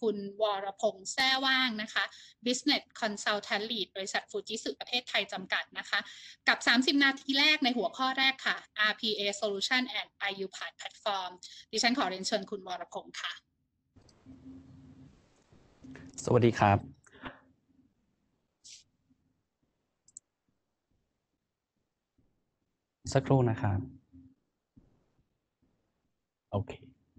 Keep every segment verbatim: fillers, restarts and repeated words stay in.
คุณวรพงษ์แซ่ว่างนะคะ Business Consultant Lead บริษัทฟูจิสึประเทศไทยจำกัดนะคะกับสามสิบนาทีแรกในหัวข้อแรกค่ะ อาร์ พี เอ Solution and ไอ ยู พี เอ ที Platform ดิฉันขอเรียนเชิญคุณวรพงษ์ค่ะสวัสดีครับสักครู่นะครับโอเค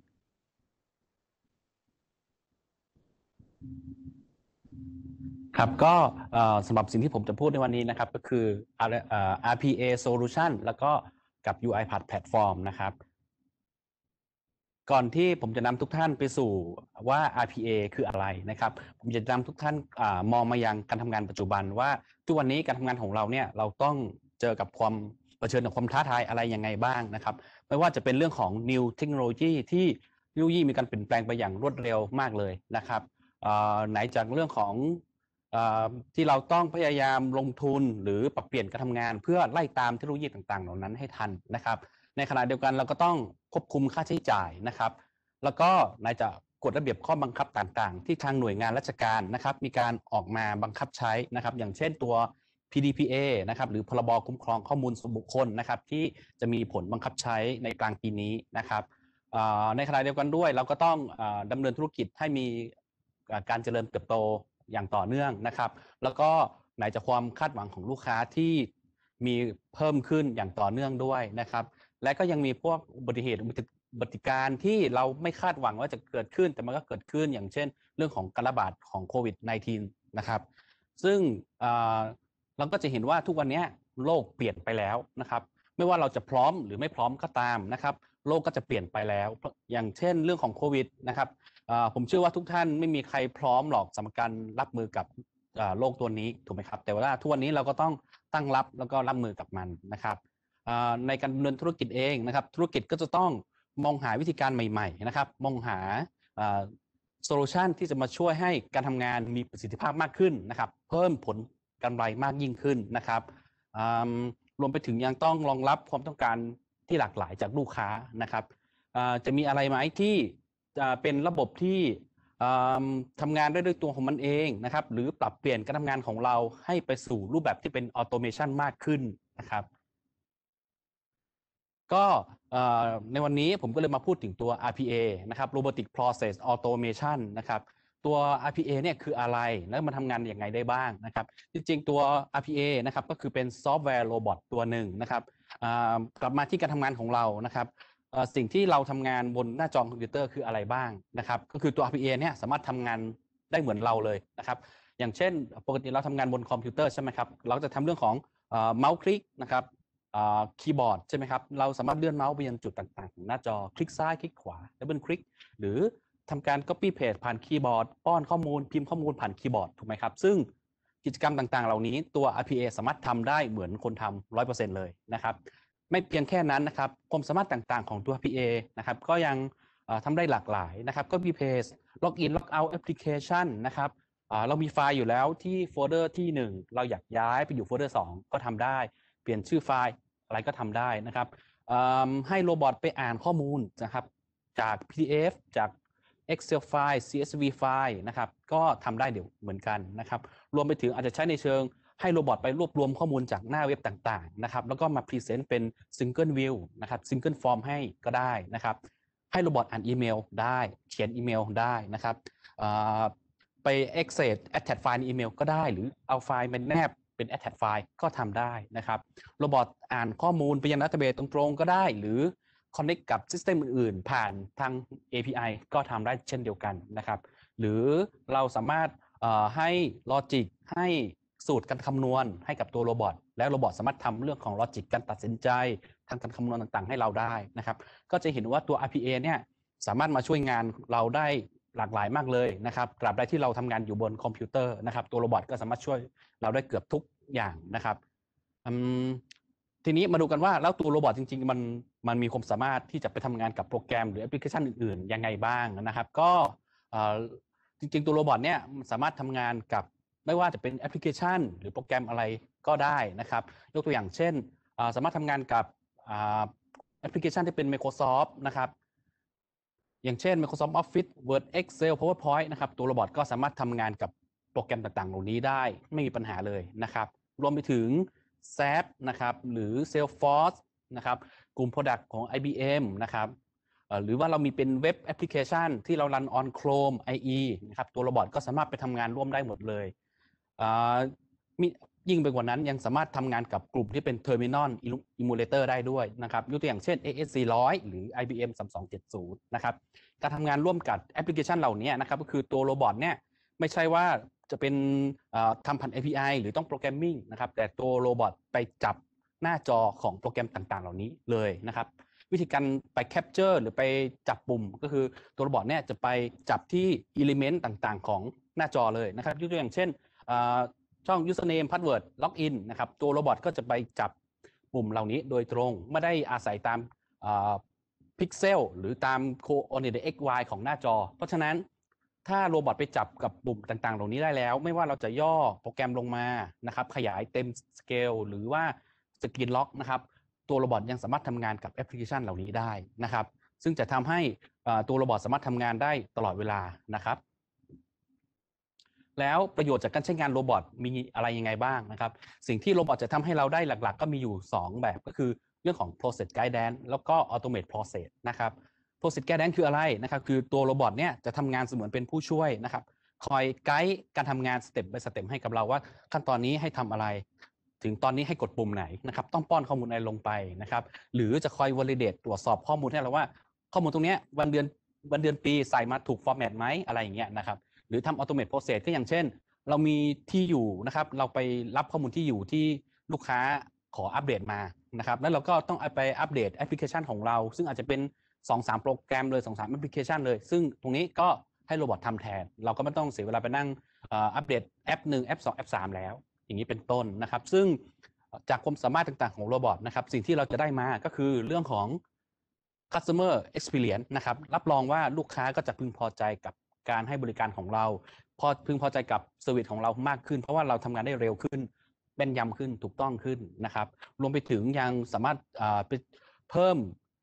ครับก็สำหรับสิ่งที่ผมจะพูดในวันนี้นะครับก็คือ อาร์ พี เอ Solution แล้วก็กับ ยู ไอ พี เอ ที Platform นะครับก่อนที่ผมจะนำทุกท่านไปสู่ว่า อาร์ พี เอ คืออะไรนะครับผมจะนำทุกท่านมองมายังการทำงานปัจจุบันว่าทุกวันนี้การทำงานของเราเนี่ยเราต้องเจอกับความเผชิญกับความท้าทายอะไรยังไงบ้างนะครับไม่ว่าจะเป็นเรื่องของ New Technology ที่เทคโนโลยีมีการเปลี่ยนแปลงไปอย่างรวดเร็วมากเลยนะครับไหนจากเรื่องของที่เราต้องพยายามลงทุนหรือปรับเปลี่ยนการทำงานเพื่อไล่ตามเทคโนโลยีต่างๆเหล่านั้นให้ทันนะครับในขณะเดียวกันเราก็ต้องควบคุมค่าใช้จ่ายนะครับแล้วก็นายจะกฎระเบียบข้อบังคับต่างๆที่ทางหน่วยงานราชการนะครับมีการออกมาบังคับใช้นะครับอย่างเช่นตัว พี ดี พี เอ นะครับหรือพรบคุ้มครองข้อมูลส่วนบุคคลนะครับที่จะมีผลบังคับใช้ในกลางปีนี้นะครับในขณะเดียวกันด้วยเราก็ต้องดำเนินธุรกิจให้มีการเจริญเติบโตอย่างต่อเนื่องนะครับแล้วก็ไหนจากความคาดหวังของลูกค้าที่มีเพิ่มขึ้นอย่างต่อเนื่องด้วยนะครับและก็ยังมีพวกอุบัติเหตุอุบัติการที่เราไม่คาดหวังว่าจะเกิดขึ้นแต่มันก็เกิดขึ้นอย่างเช่นเรื่องของการระบาดของโควิด สิบเก้า นะครับซึ่งเราก็จะเห็นว่าทุกวันนี้โลกเปลี่ยนไปแล้วนะครับไม่ว่าเราจะพร้อมหรือไม่พร้อมก็ตามนะครับโลกก็จะเปลี่ยนไปแล้วอย่างเช่นเรื่องของโควิดนะครับผมเชื่อว่าทุกท่านไม่มีใครพร้อมหรอกสำหรับการรับมือกับโรคตัวนี้ถูกไหมครับแต่ว่าทุกวันนี้เราก็ต้องตั้งรับแล้วก็รับมือกับมันนะครับในการดำเนินธุรกิจเองนะครับธุรกิจก็จะต้องมองหาวิธีการใหม่ๆนะครับมองหาโซลูชันที่จะมาช่วยให้การทำงานมีประสิทธิภาพมากขึ้นนะครับเพิ่มผลกำไรมากยิ่งขึ้นนะครับรวมไปถึงยังต้องรองรับความต้องการที่หลากหลายจากลูกค้านะครับจะมีอะไรไหมที่เป็นระบบที่ทำงานได้ด้วยตัวของมันเองนะครับหรือปรับเปลี่ยนการทำงานของเราให้ไปสู่รูปแบบที่เป็นออโตเมชันมากขึ้นนะครับก็ในวันนี้ผมก็เลยมาพูดถึงตัว อาร์ พี เอ นะครับ Robotic Process Automation นะครับตัว อาร์ พี เอ เนี่ยคืออะไรแล้วมันทำงานอย่างไรได้บ้างนะครับจริงๆตัว อาร์ พี เอ นะครับก็คือเป็นซอฟต์แวร์โรบอทตัวหนึ่งนะครับกลับมาที่การทำงานของเรานะครับสิ่งที่เราทำงานบนหน้าจอคอมพิวเตอร์คืออะไรบ้างนะครับก็คือตัว อาร์ พี เอ เนี่ยสามารถทำงานได้เหมือนเราเลยนะครับอย่างเช่นปกติเราทำงานบนคอมพิวเตอร์ใช่ไหมครับเราจะทำเรื่องของเมาส์คลิกนะครับคีย์บอร์ดใช่ไหมครับเราสามารถเลื่อนเมาส์ไปยังจุดต่างๆของหน้าจอคลิกซ้ายคลิกขวาดับเบิลคลิกหรือทำการ copy paste ผ่านคีย์บอร์ดป้อนข้อมูลพิมพ์ข้อมูลผ่านคีย์บอร์ดถูกไหมครับซึ่งกิจกรรมต่างๆเหล่านี้ตัว อาร์ พี เอ สามารถทำได้เหมือนคนทำ หนึ่งร้อยเปอร์เซ็นต์ เลยนะครับไม่เพียงแค่นั้นนะครับความสามารถต่างๆของตัว อาร์ พี เอ นะครับก็ยังทำได้หลากหลายนะครับก็มี Paste Login Logout Application นะครับเรามีไฟล์อยู่แล้วที่โฟลเดอร์ที่หนึ่งเราอยากย้ายไปอยู่โฟลเดอร์สองก็ทำได้เปลี่ยนชื่อไฟล์อะไรก็ทำได้นะครับให้โรบอทไปอ่านข้อมูลนะครับจาก พี ดี เอฟ จาก Excel ไฟล์ ซี เอส วี ไฟล์นะครับก็ทำได้เดี๋ยวเหมือนกันนะครับรวมไปถึงอาจจะใช้ในเชิงให้โรบอทไปรวบรวมข้อมูลจากหน้าเว็บต่างๆนะครับแล้วก็มาพรีเซนต์เป็น Single View นะครับ Single Form ให้ก็ได้นะครับให้โรบอทอ่านอีเมลได้เขียนอีเมลได้นะครับไป access attach ไฟล์ในอีเมลก็ได้หรือเอาไฟล์เป็นแนบเป็น attach ไฟล์ก็ทำได้นะครับโรบอทอ่านข้อมูลไปยังดัตเตอร์เบสตรงๆก็ได้หรือ connect กับ system อื่นๆผ่านทาง เอ พี ไอ ก็ทำได้เช่นเดียวกันนะครับหรือเราสามารถให้ logic ให้สูตรการคำนวณให้กับตัวโรบอทและโรบอทสามารถทำเรื่องของ logic การตัดสินใจทางการคำนวณต่างๆให้เราได้นะครับก็จะเห็นว่าตัว อาร์ พี เอ เนี่ยสามารถมาช่วยงานเราได้หลากหลายมากเลยนะครับตราบใดที่เราทำงานอยู่บนคอมพิวเตอร์นะครับตัวโรบอทก็สามารถช่วยเราได้เกือบทุกอย่างนะครับทีนี้มาดูกันว่าแล้วตัวโรบอทจริงๆมันมันมีความสามารถที่จะไปทำงานกับโปรแกรมหรือแอปพลิเคชันอื่นๆยังไงบ้างนะครับก็จริงๆตัวโรบอทเนี่ยสามารถทำงานกับไม่ว่าจะเป็นแอปพลิเคชันหรือโปรแกรมอะไรก็ได้นะครับยกตัวอย่างเช่นสามารถทำงานกับแอปพลิเคชันที่เป็น Microsoft นะครับอย่างเช่น Microsoft Office Word Excel PowerPoint นะครับตัวโรบอทก็สามารถทำงานกับโปรแกรมต่างๆเหล่านี้ได้ไม่มีปัญหาเลยนะครับรวมไปถึง แซป นะครับหรือ Salesforce นะครับกลุ่ม Product ของ ไอ บี เอ็ม นะครับหรือว่าเรามีเป็นเว็บแอปพลิเคชันที่เรารัน on Chrome ไอ อี นะครับตัวโรบอทก็สามารถไปทำงานร่วมได้หมดเลยมียิ่งไปกว่านั้นยังสามารถทำงานกับกลุ่มที่เป็น Terminal Emulator ได้ด้วยนะครับยกตัวอย่างเช่น เอ เอส สี่ร้อย หรือ ไอ บี เอ็ม สามสองเจ็ดศูนย์ นะครับการทำงานร่วมกับแอปพลิเคชันเหล่านี้นะครับก็คือตัวโรบอทเนี่ยไม่ใช่ว่าจะเป็นทำผ่าน เอ พี ไอ หรือต้องโปรแกรมมิ่งนะครับแต่ตัวโรบอทไปจับหน้าจอของโปรแกรมต่างๆเหล่านี้เลยนะครับวิธีการไปแคปเจอร์หรือไปจับปุ่มก็คือตัวโรบอทเนี่ยจะไปจับที่อิเลเมนต์ต่างๆของหน้าจอเลยนะครับยกตัวอย่างเช่นช่อง username password login นะครับตัวโรบอทก็จะไปจับปุ่มเหล่านี้โดยตรงไม่ได้อาศัยตามพิกเซลหรือตาม coordinate x y ของหน้าจอเพราะฉะนั้นถ้าโรบอทไปจับกับปุ่มต่างๆเหล่านี้ได้แล้วไม่ว่าเราจะย่อโปรแกรมลงมานะครับขยายเต็มสเกลหรือว่าสกรีนล็อกนะครับตัวโรบอทยังสามารถทำงานกับแอปพลิเคชันเหล่านี้ได้นะครับซึ่งจะทำให้ตัวโรบอทสามารถทำงานได้ตลอดเวลานะครับแล้วประโยชน์จากการใช้งานโรบอทมีอะไรยังไงบ้างนะครับสิ่งที่โรบอทจะทำให้เราได้หลักๆก็มีอยู่สองแบบก็คือเรื่องของ process guidance แล้วก็ automate process นะครับ process guidance คืออะไรนะครับคือตัวโรบอทเนี่ยจะทำงานเสมือนเป็นผู้ช่วยนะครับคอยไกด์การทำงานสเต็ป by สเต็ปให้กับเราว่าขั้นตอนนี้ให้ทำอะไรถึงตอนนี้ให้กดปุ่มไหนนะครับต้องป้อนข้อมูลอะไรลงไปนะครับหรือจะคอย validate ตรวจสอบข้อมูลให้เราว่าข้อมูลตรงนี้วันเดือนวันเดือนปีใส่มาถูก format ไหมอะไรอย่างเงี้ยนะครับหรือทำ automate process ก็อย่างเช่นเรามีที่อยู่นะครับเราไปรับข้อมูลที่อยู่ที่ลูกค้าขออัปเดตมานะครับแล้วเราก็ต้องไปอัปเดตแอปพลิเคชันของเราซึ่งอาจจะเป็น สองสาม โปรแกรมเลย สองสาม แอปพลิเคชันเลยซึ่งตรงนี้ก็ให้โรบอททำแทนเราก็ไม่ต้องเสียเวลาไปนั่งอัปเดตแอปหนึ่งแอปสองแอปสามแล้วอย่างนี้เป็นต้นนะครับซึ่งจากความสามารถต่างๆของโรบอทนะครับสิ่งที่เราจะได้มาก็คือเรื่องของ customer experience นะครับรับรองว่าลูกค้าก็จะพึงพอใจกับการให้บริการของเราพอพึงพอใจกับเซอร์วิสของเรามากขึ้นเพราะว่าเราทำงานได้เร็วขึ้นแม่นยำขึ้นถูกต้องขึ้นนะครับรวมไปถึงยังสามารถเพิ่ม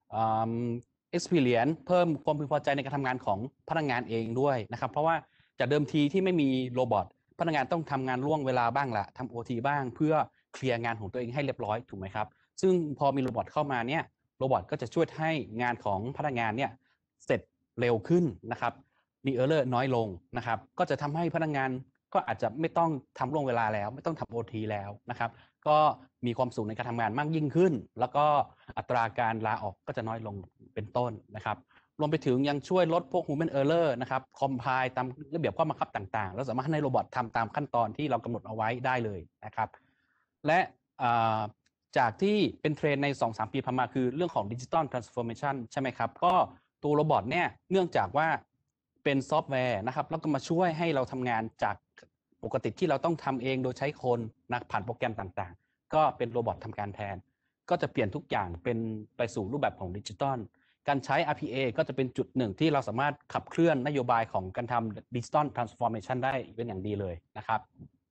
experience เพิ่มความพึงพอใจในการทำงานของพนักงานเองด้วยนะครับเพราะว่าจากเดิมทีที่ไม่มีโรบอทพนักงานต้องทำงานล่วงเวลาบ้างละทำ โอ ที บ้างเพื่อเคลียร์งานของตัวเองให้เรียบร้อยถูกไหมครับซึ่งพอมีโรบอทเข้ามาเนี่ยโรบอทก็จะช่วยให้งานของพนักงานเนี่ยเสร็จเร็วขึ้นนะครับมีเออร์เลอร์น้อยลงนะครับก็จะทำให้พนักงานก็อาจจะไม่ต้องทำล่วงเวลาแล้วไม่ต้องทำ โอ ที แล้วนะครับก็มีความสุขในการทำงานมากยิ่งขึ้นแล้วก็อัตราการลาออกก็จะน้อยลงเป็นต้นนะครับรวมไปถึงยังช่วยลดพวก human error นะครับคอมไพล์ตามระเบียบข้อบังคับต่างๆแล้วสามารถให้โรบอททำตามขั้นตอนที่เรากำหนดเอาไว้ได้เลยนะครับและจากที่เป็นเทรนใน สองสาม ปีผ่านมาคือเรื่องของ Digital Transformation ใช่ไหมครับก็ตัวโรบอทเนี่ยเนื่องจากว่าเป็นซอฟต์แวร์นะครับแล้วก็มาช่วยให้เราทำงานจากปกติที่เราต้องทำเองโดยใช้คนนะผ่านโปรแกรมต่างๆก็เป็นโรบอททำการแทนก็จะเปลี่ยนทุกอย่างเป็นไปสู่รูปแบบของดิจิตอลการใช้ อาร์ พี เอ ก็จะเป็นจุดหนึ่งที่เราสามารถขับเคลื่อนนโยบายของการทำ Digital Transformation ได้เป็นอย่างดีเลยนะครับ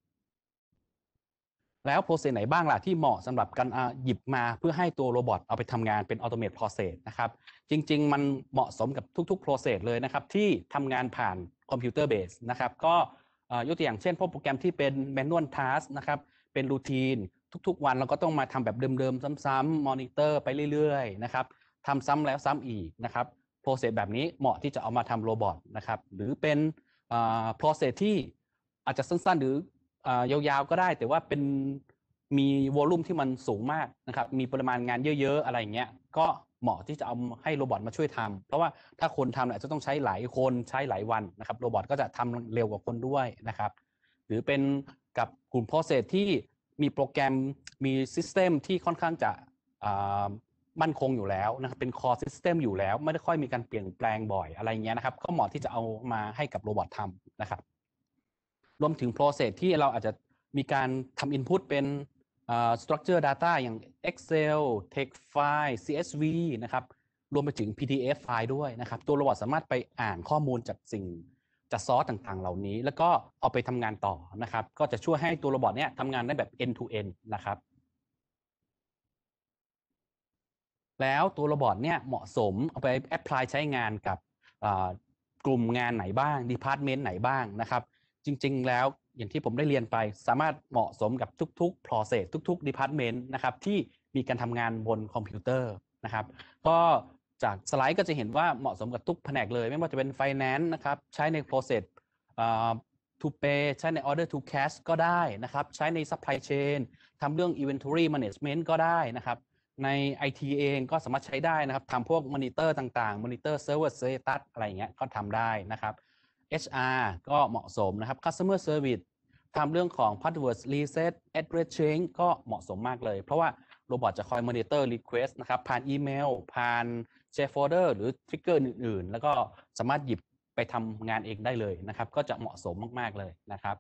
แล้วโปรเซสไหนบ้างล่ะที่เหมาะสำหรับการหยิบมาเพื่อให้ตัวโรบอทเอาไปทำงานเป็น Automate Process นะครับจริงๆมันเหมาะสมกับทุกๆ Process เลยนะครับที่ทำงานผ่านคอมพิวเตอร์เบสนะครับก็ยกตัวอย่างเช่นพวกโปรแกรมที่เป็น Manual Task นะครับเป็นรูทีนทุกๆวันเราก็ต้องมาทำแบบเดิมๆซ้ำๆมอนิเตอร์ไปเรื่อยๆนะครับทำซ้ำแล้วซ้ำอีกนะครับโปรเซสแบบนี้เหมาะที่จะเอามาทำโรบอทนะครับหรือเป็นโปรเซสที่อาจจะสั้นๆหรือยาวๆก็ได้แต่ว่าเป็นมีวอลลุ่มที่มันสูงมากนะครับมีปริมาณงานเยอะๆอะไรอย่างเงี้ยก็เหมาะที่จะเอาให้โรบอทมาช่วยทำเพราะว่าถ้าคนทำอาจจะต้องใช้หลายคนใช้หลายวันนะครับโรบอทก็จะทำเร็วกว่าคนด้วยนะครับหรือเป็นกับกลุ่ม process ที่มีโปรแกรมมีซิสเต็มที่ค่อนข้างจะมั่นคงอยู่แล้วนะครับเป็น core system อยู่แล้วไม่ได้ค่อยมีการเปลี่ยนแปลงบ่อยอะไรเงี้ยนะครับก็เหมาะที่จะเอามาให้กับโรบอททำนะครับรวมถึง process ที่เราอาจจะมีการทำ input เป็น uh, structure data อย่าง Excel text file ซี เอส วี นะครับรวมไปถึง พี ดี เอฟ ไฟล์ด้วยนะครับตัวโรบอทสามารถไปอ่านข้อมูลจากสิ่งจากซอสต่างๆเหล่านี้แล้วก็เอาไปทำงานต่อนะครับก็จะช่วยให้ตัวโรบอทเนี้ยทำงานได้แบบ end to end นะครับแล้วตัวโรบอทเนี่ยเหมาะสมเอาไปแอพพลายใช้งานกับกลุ่มงานไหนบ้าง department ไหนบ้างนะครับจริงๆแล้วอย่างที่ผมได้เรียนไปสามารถเหมาะสมกับทุกๆ process ทุกๆ department นะครับที่มีการทำงานบนคอมพิวเตอร์นะครับก็จากสไลด์ก็จะเห็นว่าเหมาะสมกับทุกแผนกเลยไม่ว่าจะเป็น finance นะครับใช้ใน process to pay ใช้ใน order to cash ก็ได้นะครับใช้ใน supply chain ทำเรื่อง inventory management ก็ได้นะครับใน ไอ ที เองก็สามารถใช้ได้นะครับทำพวกมอนิเตอร์ต่างๆมอนิเตอร์ server status อะไรอย่างเงี้ยก็ทำได้นะครับ เอช อาร์ ก็เหมาะสมนะครับ customer service ทำเรื่องของ password reset address change ก็เหมาะสมมากเลยเพราะว่าโรบอทจะคอย monitor request นะครับผ่านอีเมลผ่าน share folder หรือ trigger อื่นๆแล้วก็สามารถหยิบไปทำงานเองได้เลยนะครับก็จะเหมาะสมมากๆเลยนะครับ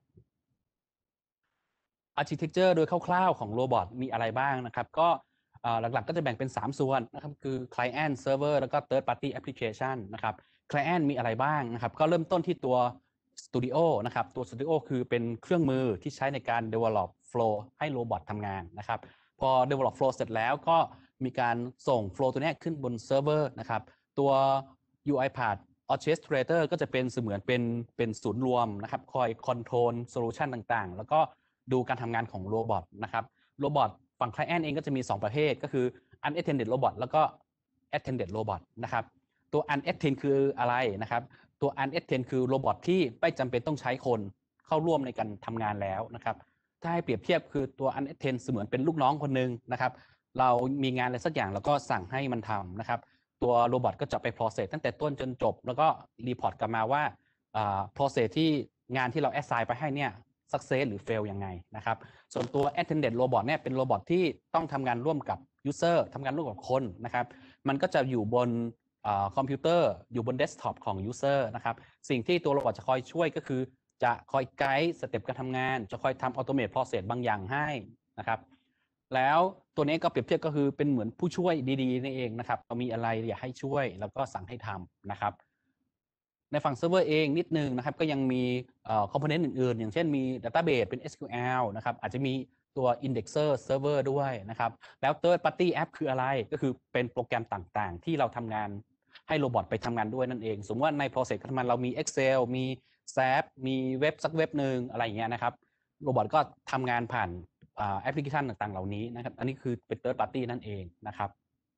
architecture โดยคร่าวๆของโรบอทมีอะไรบ้างนะครับก็หลักๆก็จะแบ่งเป็นสามส่วนนะครับคือ client server แล้วก็ third party application นะครับ client มีอะไรบ้างนะครับก็เริ่มต้นที่ตัว studio นะครับตัว studio คือเป็นเครื่องมือที่ใช้ในการ develop flow ให้โรบอททำงานนะครับพอ develop flow เสร็จแล้วก็มีการส่ง flow ตัวนี้ขึ้นบนเซิร์ฟเวอร์นะครับตัว UiPath Orchestrator ก็จะเป็นเสมือนเป็นเป็นศูนย์รวมนะครับคอย control solution ต่างๆแล้วก็ดูการทำงานของโรบอทนะครับโรบอทฝั่ง client เองก็จะมีสองประเภทก็คือ unattended robot แล้วก็ attended robot นะครับตัว unattended คืออะไรนะครับตัว unattended คือโรบอทที่ไม่จำเป็นต้องใช้คนเข้าร่วมในการทำงานแล้วนะครับถ้าให้เปรียบเทียบคือตัว unattended เสมือนเป็นลูกน้องคนหนึ่งนะครับเรามีงานอะไรสักอย่างแล้วก็สั่งให้มันทำนะครับตัวโรบอทก็จะไป process ตั้งแต่ต้นจนจบแล้วก็ report กลับมาว่า process ที่งานที่เรา assign ไปให้เนี่ย success หรือ fail ยังไงนะครับส่วนตัว attended robot เนี่ยเป็นโรบอทที่ต้องทำงานร่วมกับ user ทำงานร่วมกับคนนะครับมันก็จะอยู่บนคอมพิวเตอร์อยู่บนเดสก์ท็อปของ user นะครับสิ่งที่ตัวโรบอทจะคอยช่วยก็คือจะคอยไกด์สเต็ปการทำงานจะคอยทำ automate process บางอย่างให้นะครับแล้วตัวนี้ก็เปรียบเทียบก็คือเป็นเหมือนผู้ช่วยดีๆนี่เองนะครับเรามีอะไรอยากให้ช่วยแล้วก็สั่งให้ทำนะครับในฝั่งเซิร์ฟเวอร์เองนิดนึงนะครับก็ยังมีคอมโพเนนต์อื่นๆอย่างเช่นมี Database เป็น เอส คิว แอล นะครับอาจจะมีตัว Indexer Server ด้วยนะครับแล้ว Third Party App คืออะไรก็คือเป็นโปรแกรมต่างๆที่เราทำงานให้โรบอทไปทำงานด้วยนั่นเองสมมติว่าใน process การทำงานเรามี Excel มี แซป มีเว็บสักเว็บหนึ่งอะไรอย่างเงี้ยนะครับโรบอทก็ทำงานผ่านแอปพลิเคชันต่างๆเหล่านี้นะครับอันนี้คือเป็น Third Party นั่นเองนะครับ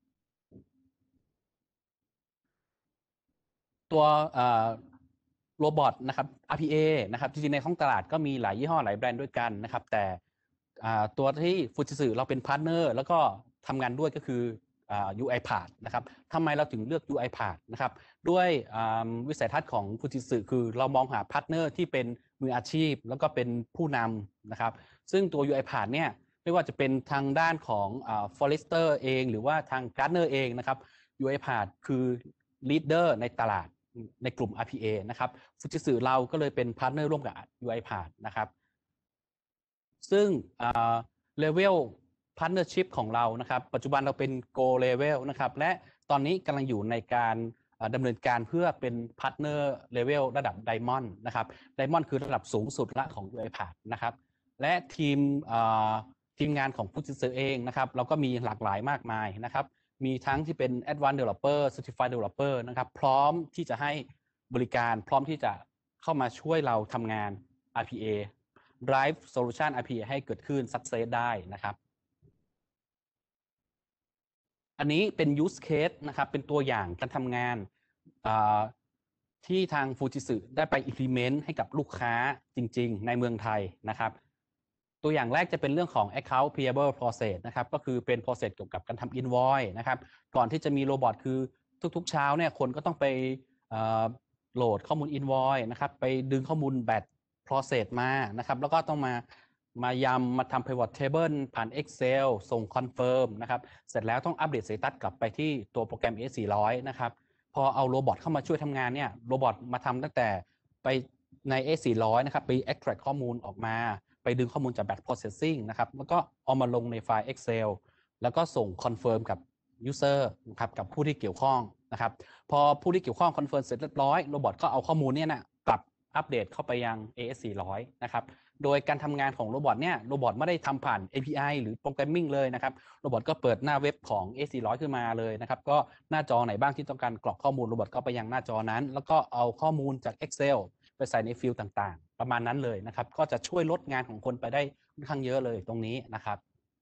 ตัวโรบอทนะครับ อาร์ พี เอ นะครับจริงๆในท้องตลาดก็มีหลายยี่ห้อหลายแบรนด์ด้วยกันนะครับแต่ตัวที่ฟูจิสึเราเป็นพาร์ทเนอร์แล้วก็ทำงานด้วยก็คือ UiPath นะครับทำไมเราถึงเลือก UiPath นะครับด้วยวิสัยทัศน์ของฟูจิสึคือเรามองหาพาร์ทเนอร์ที่เป็นมืออาชีพแล้วก็เป็นผู้นำนะครับซึ่งตัว UiPath เนี่ยไม่ว่าจะเป็นทางด้านของ Forrester เองหรือว่าทาง Gartner เองนะครับ UiPath คือ leader ในตลาดในกลุ่ม อาร์ พี เอ นะครับฟูจิสึเราก็เลยเป็นพาร์ทเนอร์ร่วมกับ UiPath นะครับซึ่ง level partnership ของเรานะครับปัจจุบันเราเป็น Go level นะครับและตอนนี้กำลังอยู่ในการดำเนินการเพื่อเป็น partner level ระดับ Diamond นะครับ Diamond คือระดับสูงสุดละของ UiPath นะครับและทีมทีมงานของฟูจิสึเองนะครับเราก็มีหลากหลายมากมายนะครับมีทั้งที่เป็น Advanced Developer Certified Developer นะครับพร้อมที่จะให้บริการพร้อมที่จะเข้ามาช่วยเราทำงาน อาร์ พี เอ Drive Solution อาร์ พี เอ ให้เกิดขึ้น Success ได้นะครับอันนี้เป็น use case นะครับเป็นตัวอย่างการทำงานที่ทางฟูจิสึได้ไป implement ให้กับลูกค้าจริงๆในเมืองไทยนะครับตัวอย่างแรกจะเป็นเรื่องของ account payable process นะครับก็คือเป็น process เกี่ยวกับการทำ invoice นะครับก่อนที่จะมีโรบอทคือทุกๆเช้าเนี่ยคนก็ต้องไปโหลดข้อมูล invoice นะครับไปดึงข้อมูลแบต process มานะครับแล้วก็ต้องมามายำมาทำ pivot table ผ่าน Excel ส่ง confirm นะครับเสร็จแล้วต้องอัปเดต status กลับไปที่ตัวโปรแกรม เอ สี่ร้อย นะครับพอเอาโรบอทเข้ามาช่วยทำงานเนี่ยโรบอทมาทำตั้งแต่ไปใน เอ สี่ร้อย นะครับไป extract ข้อมูลออกมาไปดึงข้อมูลจาก batch processing นะครับแล้วก็เอามาลงในไฟล์ Excel แล้วก็ส่ง confirm กับ user นะครับกับผู้ที่เกี่ยวข้องนะครับพอผู้ที่เกี่ยวข้อง confirm เสร็จเรียบร้อยโรบอทก็เอาข้อมูลเนี่ยนะกลับอัปเดตเข้าไปยัง เอ เอส สี่ร้อย นะครับโดยการทำงานของโรบอทเนี่ยโรบอทไม่ได้ทำผ่าน เอ พี ไอ หรือโปรแกรมมิ่งเลยนะครับโรบอทก็เปิดหน้าเว็บของ เอ เอส สี่ร้อย ขึ้นมาเลยนะครับก็หน้าจอไหนบ้างที่ต้องการกรอกข้อมูลโรบอทก็ไปยังหน้าจอนั้นแล้วก็เอาข้อมูลจาก Excel ไปใส่ในฟิลด์ต่างๆประมาณนั้นเลยนะครับก็จะช่วยลดงานของคนไปได้ค่อนข้างเยอะเลยตรงนี้นะครับ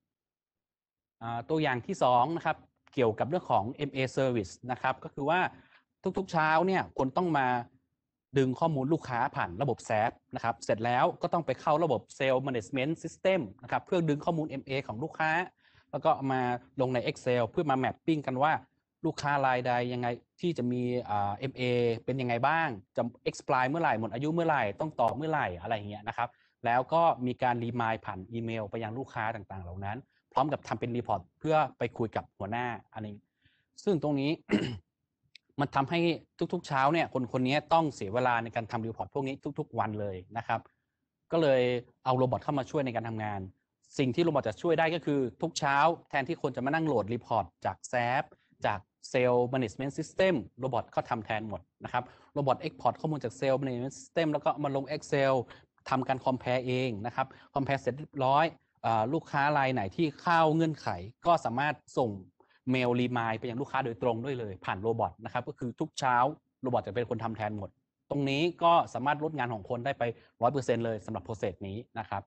ตัวอย่างที่สองนะครับเกี่ยวกับเรื่องของ เอ็ม เอ Service นะครับก็คือว่าทุกๆเช้าเนี่ยคนต้องมาดึงข้อมูลลูกค้าผ่านระบบ แซป นะครับเสร็จแล้วก็ต้องไปเข้าระบบ Sales Management System นะครับเพื่อดึงข้อมูล เอ็ม เอ ของลูกค้าแล้วก็มาลงใน Excel เพื่อมาแมปปิ้งกันว่าลูกค้ารายใดยังไงที่จะมี เอ็ม เอ เป็นยังไงบ้างจะ expire เมื่อไหร่หมดอายุเมื่อไหร่ต้องต่อเมื่อไหร่อะไรอย่างเงี้ยนะครับแล้วก็มีการรีมายผ่านอีเมลไปยังลูกค้าต่างๆเหล่านั้นพร้อมกับทำเป็นรีพอร์ตเพื่อไปคุยกับหัวหน้าอันนี้ซึ่งตรงนี้ มันทำให้ทุกๆเช้าเนี่ยคนคนนี้ต้องเสียเวลาในการทำรีพอร์ตพวกนี้ทุกๆวันเลยนะครับก็เลยเอาโรบอทเข้ามาช่วยในการทำงานสิ่งที่โรบอทจะช่วยได้ก็คือทุกเช้าแทนที่คนจะมานั่งโหลดรีพอร์ตจาก แซป จาก Sales Management System โรบอทเขาทำแทนหมดนะครับโรบอท Export ข้อมูลจาก Sales Management System แล้วก็มาลง Excel ทำการ Compare เองนะครับ Compare เสร็จเรียบร้อยลูกค้ารายไหนที่เข้าเงื่อนไขก็สามารถส่งเมลรีมายไปยังลูกค้าโดยตรงด้วยเลยผ่านโรบอทนะครับก็คือทุกเช้าโรบอทจะเป็นคนทำแทนหมดตรงนี้ก็สามารถลดงานของคนได้ไป ร้อยเปอร์เซ็นต์ เลยสำหรับโปรเซสนี้นะครับ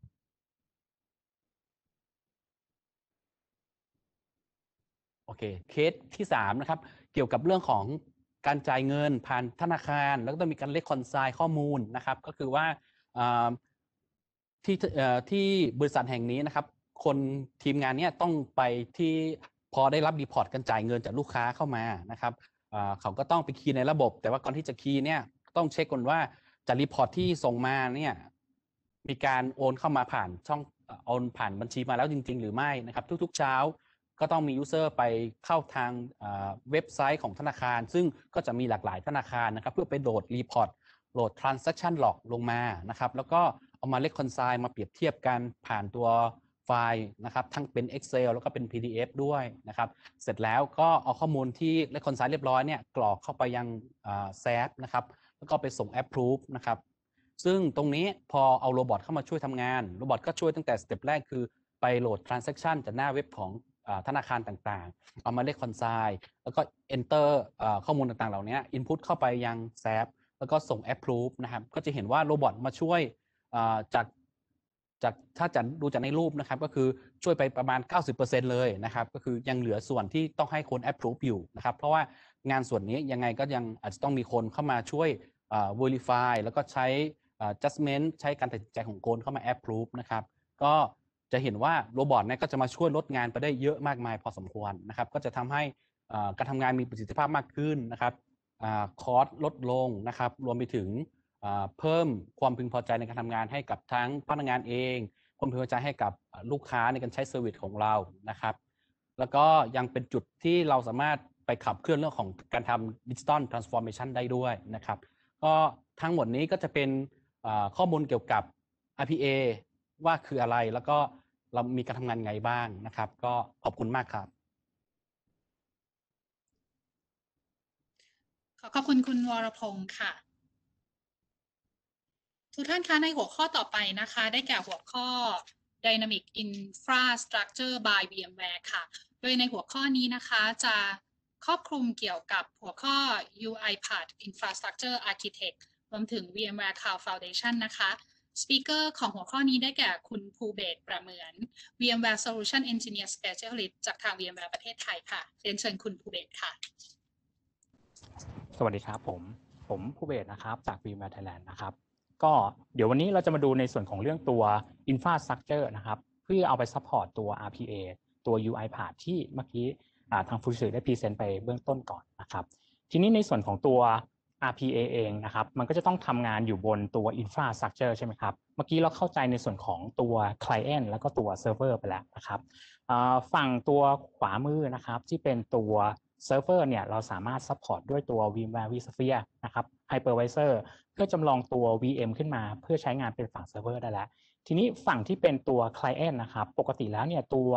โอเคเคสที่สามนะครับเกี่ยวกับเรื่องของการจ่ายเงินผ่านธนาคารแล้วก็ต้องมีการเลคคอนไซล์ข้อมูลนะครับก็คือว่าที่ที่บริษัทแห่งนี้นะครับคนทีมงานนี้ต้องไปที่พอได้รับรีพอร์ตการจ่ายเงินจากลูกค้าเข้ามานะครับเขาก็ต้องไปคีย์ในระบบแต่ว่าก่อนที่จะคีย์เนี่ยต้องเช็คก่อนว่าจากรีพอร์ตที่ส่งมาเนี่ยมีการโอนเข้ามาผ่านช่องโอนผ่านบัญชีมาแล้วจริงๆหรือไม่นะครับทุกๆเช้าก็ต้องมียูเซอร์ไปเข้าทางเว็บไซต์ของธนาคารซึ่งก็จะมีหลากหลายธนาคารนะครับเพื่อไปโหลดรีพอร์ตโหลด transaction log ลงมานะครับแล้วก็เอามา reconcile มาเปรียบเทียบกันผ่านตัวไฟล์นะครับทั้งเป็น Excel แล้วก็เป็น พี ดี เอฟ ด้วยนะครับเสร็จแล้วก็เอาข้อมูลที่ reconcile เรียบร้อยเนี่ยกรอกเข้าไปยัง แซป นะครับแล้วก็ไปส่ง approve นะครับซึ่งตรงนี้พอเอาโรบอทเข้ามาช่วยทำงานโรบอทก็ช่วยตั้งแต่สเต็ปแรกคือไปโหลด transaction จากหน้าเว็บของธนาคารต่างๆเอามาเลขคอนไซน์แล้วก็ enter ข้อมูลต่างๆเหล่านี้ input เข้าไปยัง แซป แล้วก็ส่ง approve นะครับก็จะเห็นว่าโรบอทมาช่วยจากจากถ้าจะดูจากในรูปนะครับก็คือช่วยไปประมาณ เก้าสิบเปอร์เซ็นต์ เลยนะครับก็คือยังเหลือส่วนที่ต้องให้คน approve อยู่นะครับเพราะว่างานส่วนนี้ยังไงก็ยังอาจจะต้องมีคนเข้ามาช่วย verify แล้วก็ใช้ judgment ใช้การตัดสินใจของคนเข้ามา approve นะครับก็จะเห็นว่าโรบอทเนี่ยก็จะมาช่วยลดงานไปได้เยอะมากมายพอสมควรนะครับก็จะทำให้การทำงานมีประสิทธิภาพมากขึ้นนะครับคอสลดลงนะครับรวมไปถึงเพิ่มความพึงพอใจในการทำงานให้กับทั้งพนักงานเองความพึงพอใจให้กับลูกค้าในการใช้เซอร์วิสของเรานะครับแล้วก็ยังเป็นจุดที่เราสามารถไปขับเคลื่อนเรื่องของการทำดิจิตอลทรานส์ฟอร์เมชันได้ด้วยนะครับก็ทั้งหมดนี้ก็จะเป็นข้อมูลเกี่ยวกับ อาร์ พี เอ ว่าคืออะไรแล้วก็เรามีการทำงานไงบ้างนะครับก็ขอบคุณมากครับขอขอบคุณคุณวรพงศ์ค่ะทุกท่านคะในหัวข้อต่อไปนะคะได้แก่หัวข้อ Dynamic Infrastructure by วี เอ็ม แวร์ ค่ะโดยในหัวข้อนี้นะคะจะครอบคลุมเกี่ยวกับหัวข้อ UiPath Infrastructure Architect รวมถึง วี เอ็ม แวร์ Cloud Foundation นะคะสปีกเกอร์ของหัวข้อนี้ได้แก่คุณภูเบศรประเหมือน วี เอ็ม แวร์ Solution Engineer Specialist จากทาง วี เอ็ม แวร์ ประเทศไทยค่ะเรียนเชิญคุณภูเบศรค่ะสวัสดีครับผมผมภูเบศรนะครับจาก วี เอ็ม แวร์ Thailand นะครับก็เดี๋ยววันนี้เราจะมาดูในส่วนของเรื่องตัว Infrastructure นะครับเพื่อเอาไป support ตัว อาร์ พี เอ ตัว UiPath ที่เมื่อกี้ทางฟูจิสึได้พรีเซนต์ไปเบื้องต้นก่อนนะครับทีนี้ในส่วนของตัว อาร์ พี เอ เองนะครับมันก็จะต้องทำงานอยู่บนตัว Infrastructure ใช่ไหมครับเมื่อกี้เราเข้าใจในส่วนของตัว Client แล้วก็ตัว Server ไปแล้วนะครับฝั่งตัวขวามือนะครับที่เป็นตัวเซิร์ฟเวอร์เนี่ยเราสามารถซัพพอร์ตด้วยตัว VMware vSphere นะครับ Hypervisor เพื่อจำลองตัว วี เอ็ม ขึ้นมาเพื่อใช้งานเป็นฝั่งเซิร์ฟเวอร์ได้แล้วทีนี้ฝั่งที่เป็นตัว Client นะครับปกติแล้วเนี่ยตัว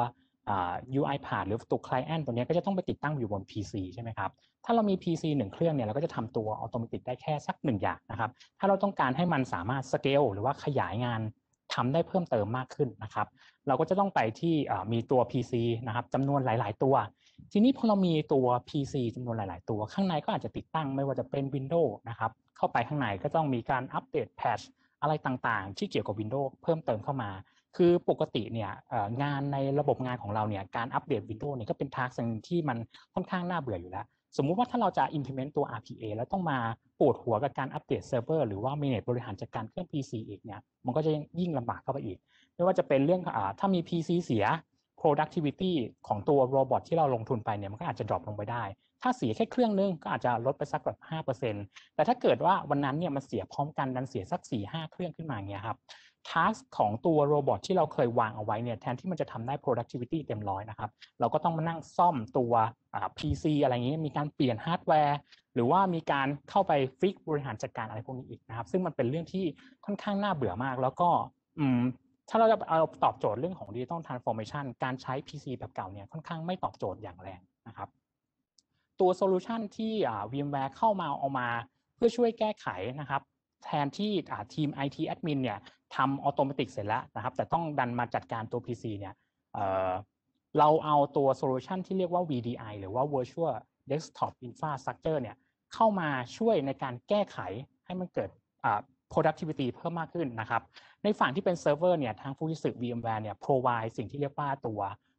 ยู ไอ Path หรือตัว Client ตัวนี้ก็จะต้องไปติดตั้งอยู่บน พี ซี ใช่ไหมครับถ้าเรามี พี ซี หนึ่งเครื่องเนี่ยเราก็จะทำตัว Automatic ได้แค่สักหนึ่งอย่างนะครับถ้าเราต้องการให้มันสามารถ Scale หรือว่าขยายงานทำได้เพิ่มเติมมากขึ้นนะครับเราก็จะต้องไปที่มีตัว พี ซี นะครับจำนวนหลายๆตัวทีนี้พอเรามีตัว พี ซี จำนวนหลายๆตัวข้างในก็อาจจะติดตั้งไม่ว่าจะเป็น Windows นะครับเข้าไปข้างในก็ต้องมีการอัปเดตแพทช์อะไรต่างๆที่เกี่ยวกับ Windows เพิ่มเติมเข้ามาคือปกติเนี่ยงานในระบบงานของเราเนี่ยการอัปเดต Windows เนี่ยก็เป็น task ที่มันค่อนข้างน่าเบื่ออยู่แล้วสมมุติว่าถ้าเราจะ implement ตัว อาร์ พี เอ แล้วต้องมาปวดหัวกับการอัปเดตเซิร์ฟเวอร์หรือว่า manage บริหารจัดการเครื่อง พี ซี อีกเนี่ยมันก็จะยิ่งลำบากเข้าไปอีกไม่ว่าจะเป็นเรื่องถ้ามี พี ซี เสีย productivity ของตัวโรบอทที่เราลงทุนไปเนี่ยมันก็อาจจะ drop ลงไปได้ถ้าเสียแค่เครื่องนึงก็อาจจะลดไปสักแบบ ห้าเปอร์เซ็นต์ แต่ถ้าเกิดว่าวันนั้นเนี่ยมันเสียพร้อมกันดันเสียสัก สี่ห้า เครื่องขึ้นมาอย่างเงี้ยครับtask ของตัวโรบอทที่เราเคยวางเอาไว้เนี่ยแทนที่มันจะทำได้ productivity เต็มร้อยนะครับเราก็ต้องมานั่งซ่อมตัว พี ซี อะไรอย่างนี้มีการเปลี่ยนฮาร์ดแวร์หรือว่ามีการเข้าไปฟิกบริหารจัดการอะไรพวกนี้อีกนะครับซึ่งมันเป็นเรื่องที่ค่อนข้างน่าเบื่อมากแล้วก็ถ้าเราจะเอาตอบโจทย์เรื่องของ Digital Transformation การใช้ พี ซี แบบเก่าเนี่ยค่อนข้างไม่ตอบโจทย์อย่างแรงนะครับตัวโซลูชันที่ VMware เข้ามาเอามาเพื่อช่วยแก้ไขนะครับแทนที่ทีม ไอ ที Admin เนี่ยทำออโตเมติกเสร็จแล้วนะครับแต่ต้องดันมาจัดการตัว พี ซี เนี่ย เอ่อเราเอาตัวโซลูชันที่เรียกว่า วี ดี ไอ หรือว่า Virtual Desktop Infrastructure เนี่ยเข้ามาช่วยในการแก้ไขให้มันเกิด productivity เพิ่มมากขึ้นนะครับในฝั่งที่เป็นเซิร์ฟเวอร์เนี่ยทางฟูจิสึ VMware เนี่ย provide สิ่งที่เรียกว่าตัว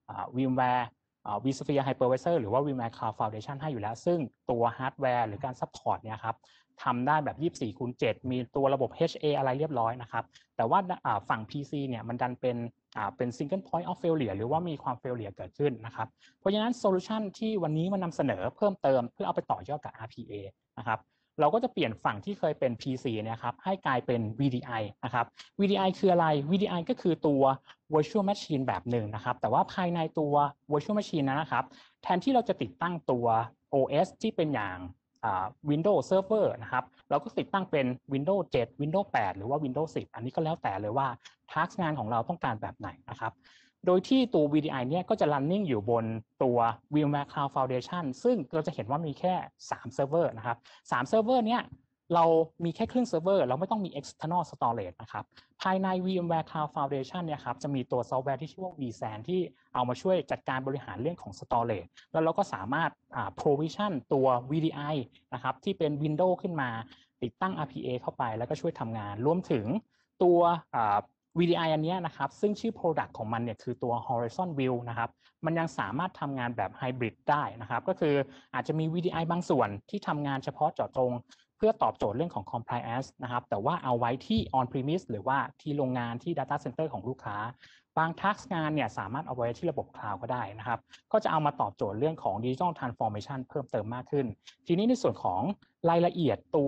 VMware vSphere Hypervisor หรือว่า VMware Cloud Foundation ให้อยู่แล้วซึ่งตัวฮาร์ดแวร์หรือการซัพพอร์ตเนี่ยครับทำได้แบบ ยี่สิบสี่คูณเจ็ด มีตัวระบบ เอช เอ อะไรเรียบร้อยนะครับแต่ว่าฝั่ง พี ซี เนี่ยมันดันเป็นเป็น single point of failure หรือว่ามีความ failure เกิดขึ้นนะครับเพราะฉะนั้นโซลูชันที่วันนี้มันนำเสนอเพิ่มเติมเพื่อเอาไปต่อยอดกับ อาร์ พี เอ นะครับเราก็จะเปลี่ยนฝั่งที่เคยเป็น พี ซี เนี่ยครับให้กลายเป็น วี ดี ไอ นะครับ วี ดี ไอ คืออะไร วี ดี ไอ ก็คือตัว virtual machine แบบหนึ่งนะครับแต่ว่าภายในตัว virtual machine นั้นนะครับแทนที่เราจะติดตั้งตัว โอ เอส ที่เป็นอย่าง Windows Server นะครับเราก็ติดตั้งเป็น Windows เจ็ด Windows แปด หรือว่า Windows สิบ อันนี้ก็แล้วแต่เลยว่า task งานของเราต้องการแบบไหนนะครับโดยที่ตัว วี ดี ไอ เนี่ยก็จะ running อยู่บนตัว VMware Cloud Foundation ซึ่งเราจะเห็นว่ามีแค่สามเซิร์ฟเวอร์นะครับสามเซิร์ฟเวอร์เนี่ยเรามีแค่ครึ่งเซิร์ฟเวอร์เราไม่ต้องมี external storage นะครับภายใน VMware Cloud Foundation เนี่ยครับจะมีตัวซอฟต์แวร์ที่ชื่อว่า วี แซน ที่เอามาช่วยจัดการบริหารเรื่องของ storage แล้วเราก็สามารถ provision ตัว วี ดี ไอ นะครับที่เป็น Windows ขึ้นมาติดตั้ง อาร์ พี เอ เข้าไปแล้วก็ช่วยทำงานรวมถึงตัว วี ดี ไอ อันนี้นะครับซึ่งชื่อ product ของมันเนี่ยคือตัว Horizon View นะครับมันยังสามารถทำงานแบบ Hybrid ได้นะครับก็คืออาจจะมี วี ดี ไอ บางส่วนที่ทำงานเฉพาะเจาะจงเพื่อตอบโจทย์เรื่องของ compliance นะครับแต่ว่าเอาไว้ที่ on premise หรือว่าที่โรงงานที่ data center ของลูกค้าบาง task งานเนี่ยสามารถเอาไว้ที่ระบบ cloud ก็ได้นะครับก็จะเอามาตอบโจทย์เรื่องของ digital transformation เพิ่มเติมมากขึ้นทีนี้ในส่วนของรายละเอียดตัว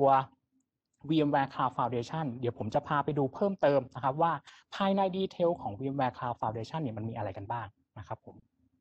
VMware Cloud Foundation เดี๋ยวผมจะพาไปดูเพิ่มเติมนะครับว่าภายในดีเทลของ VMware Cloud Foundation เนี่ยมันมีอะไรกันบ้างนะครับผม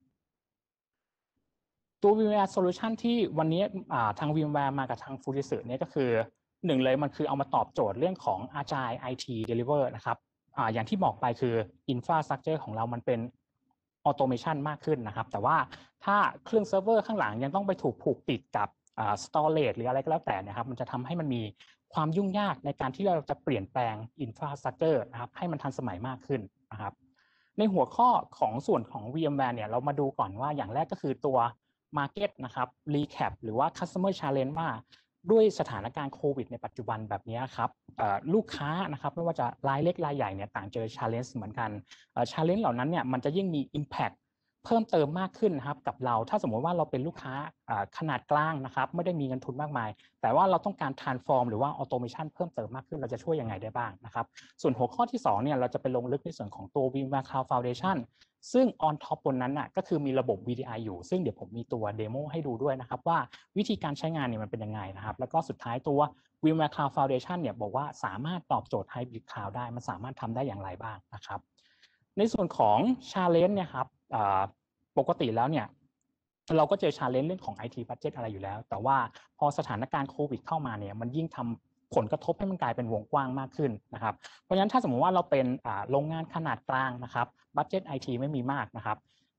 ตัว VMware Solution ที่วันนี้ทาง VMware มากับทาง Fujitsu เนี่ยก็คือหนึ่งเลยมันคือเอามาตอบโจทย์เรื่องของ Agile ไอ ที Deliver นะครับอ่าอย่างที่บอกไปคือ Infrastructure ของเรามันเป็น Automation มากขึ้นนะครับแต่ว่าถ้าเครื่องเซิร์ฟเวอร์ข้างหลังยังต้องไปถูกผูกติดกับอ่า storage หรืออะไรก็แล้วแต่นะครับมันจะทำให้มันมีความยุ่งยากในการที่เราจะเปลี่ยนแปลง Infrastructure นะครับให้มันทันสมัยมากขึ้นนะครับในหัวข้อของส่วนของ VMware เนี่ยเรามาดูก่อนว่าอย่างแรกก็คือตัว Market นะครับ Recap หรือว่า Customer Challenge ว่าด้วยสถานการณ์โควิดในปัจจุบันแบบนี้ครับลูกค้านะครับไม่ว่าจะรายเล็กรายใหญ่เนี่ยต่างเจอ challenge เหมือนกัน challenge เหล่านั้นเนี่ยมันจะยิ่งมี impact เพิ่มเติมมากขึ้นนะครับกับเราถ้าสมมติว่าเราเป็นลูกค้าขนาดกลางนะครับไม่ได้มีเงินทุนมากมายแต่ว่าเราต้องการ transform หรือว่า automation เพิ่มเติมมากขึ้นเราจะช่วยยังไงได้บ้างนะครับส่วนหัวข้อที่สองเนี่ยเราจะไปลงลึกในส่วนของตัว VMware Cloud Foundation ซึ่ง on top บนนั้นน่ะก็คือมีระบบ วี ดี ไอ อยู่ซึ่งเดี๋ยวผมมีตัวเดโมให้ดูด้วยนะครับว่าวิธีการใช้งานเนี่ยมันเป็นยังไงนะครับแล้วก็สุดท้ายตัว VMware Cloud Foundation เนี่ยบอกว่าสามารถตอบโจทย์ Hybrid Cloud ได้มันสามารถทำได้อย่างไรบ้างนะครับในส่วนของ challenge เนี่ยครับปกติแล้วเนี่ยเราก็เจอ challenge เรื่องของ ไอ ที budget อะไรอยู่แล้วแต่ว่าพอสถานการณ์โควิดเข้ามาเนี่ยมันยิ่งทำผลกระทบให้มันกลายเป็นวงกว้างมากขึ้นนะครับเพราะฉะนั้นถ้าสมมติว่าเราเป็นโรงงานขนาดกลางนะครับบัดเจ็ต ไอ ที ไม่มีมากนะครับ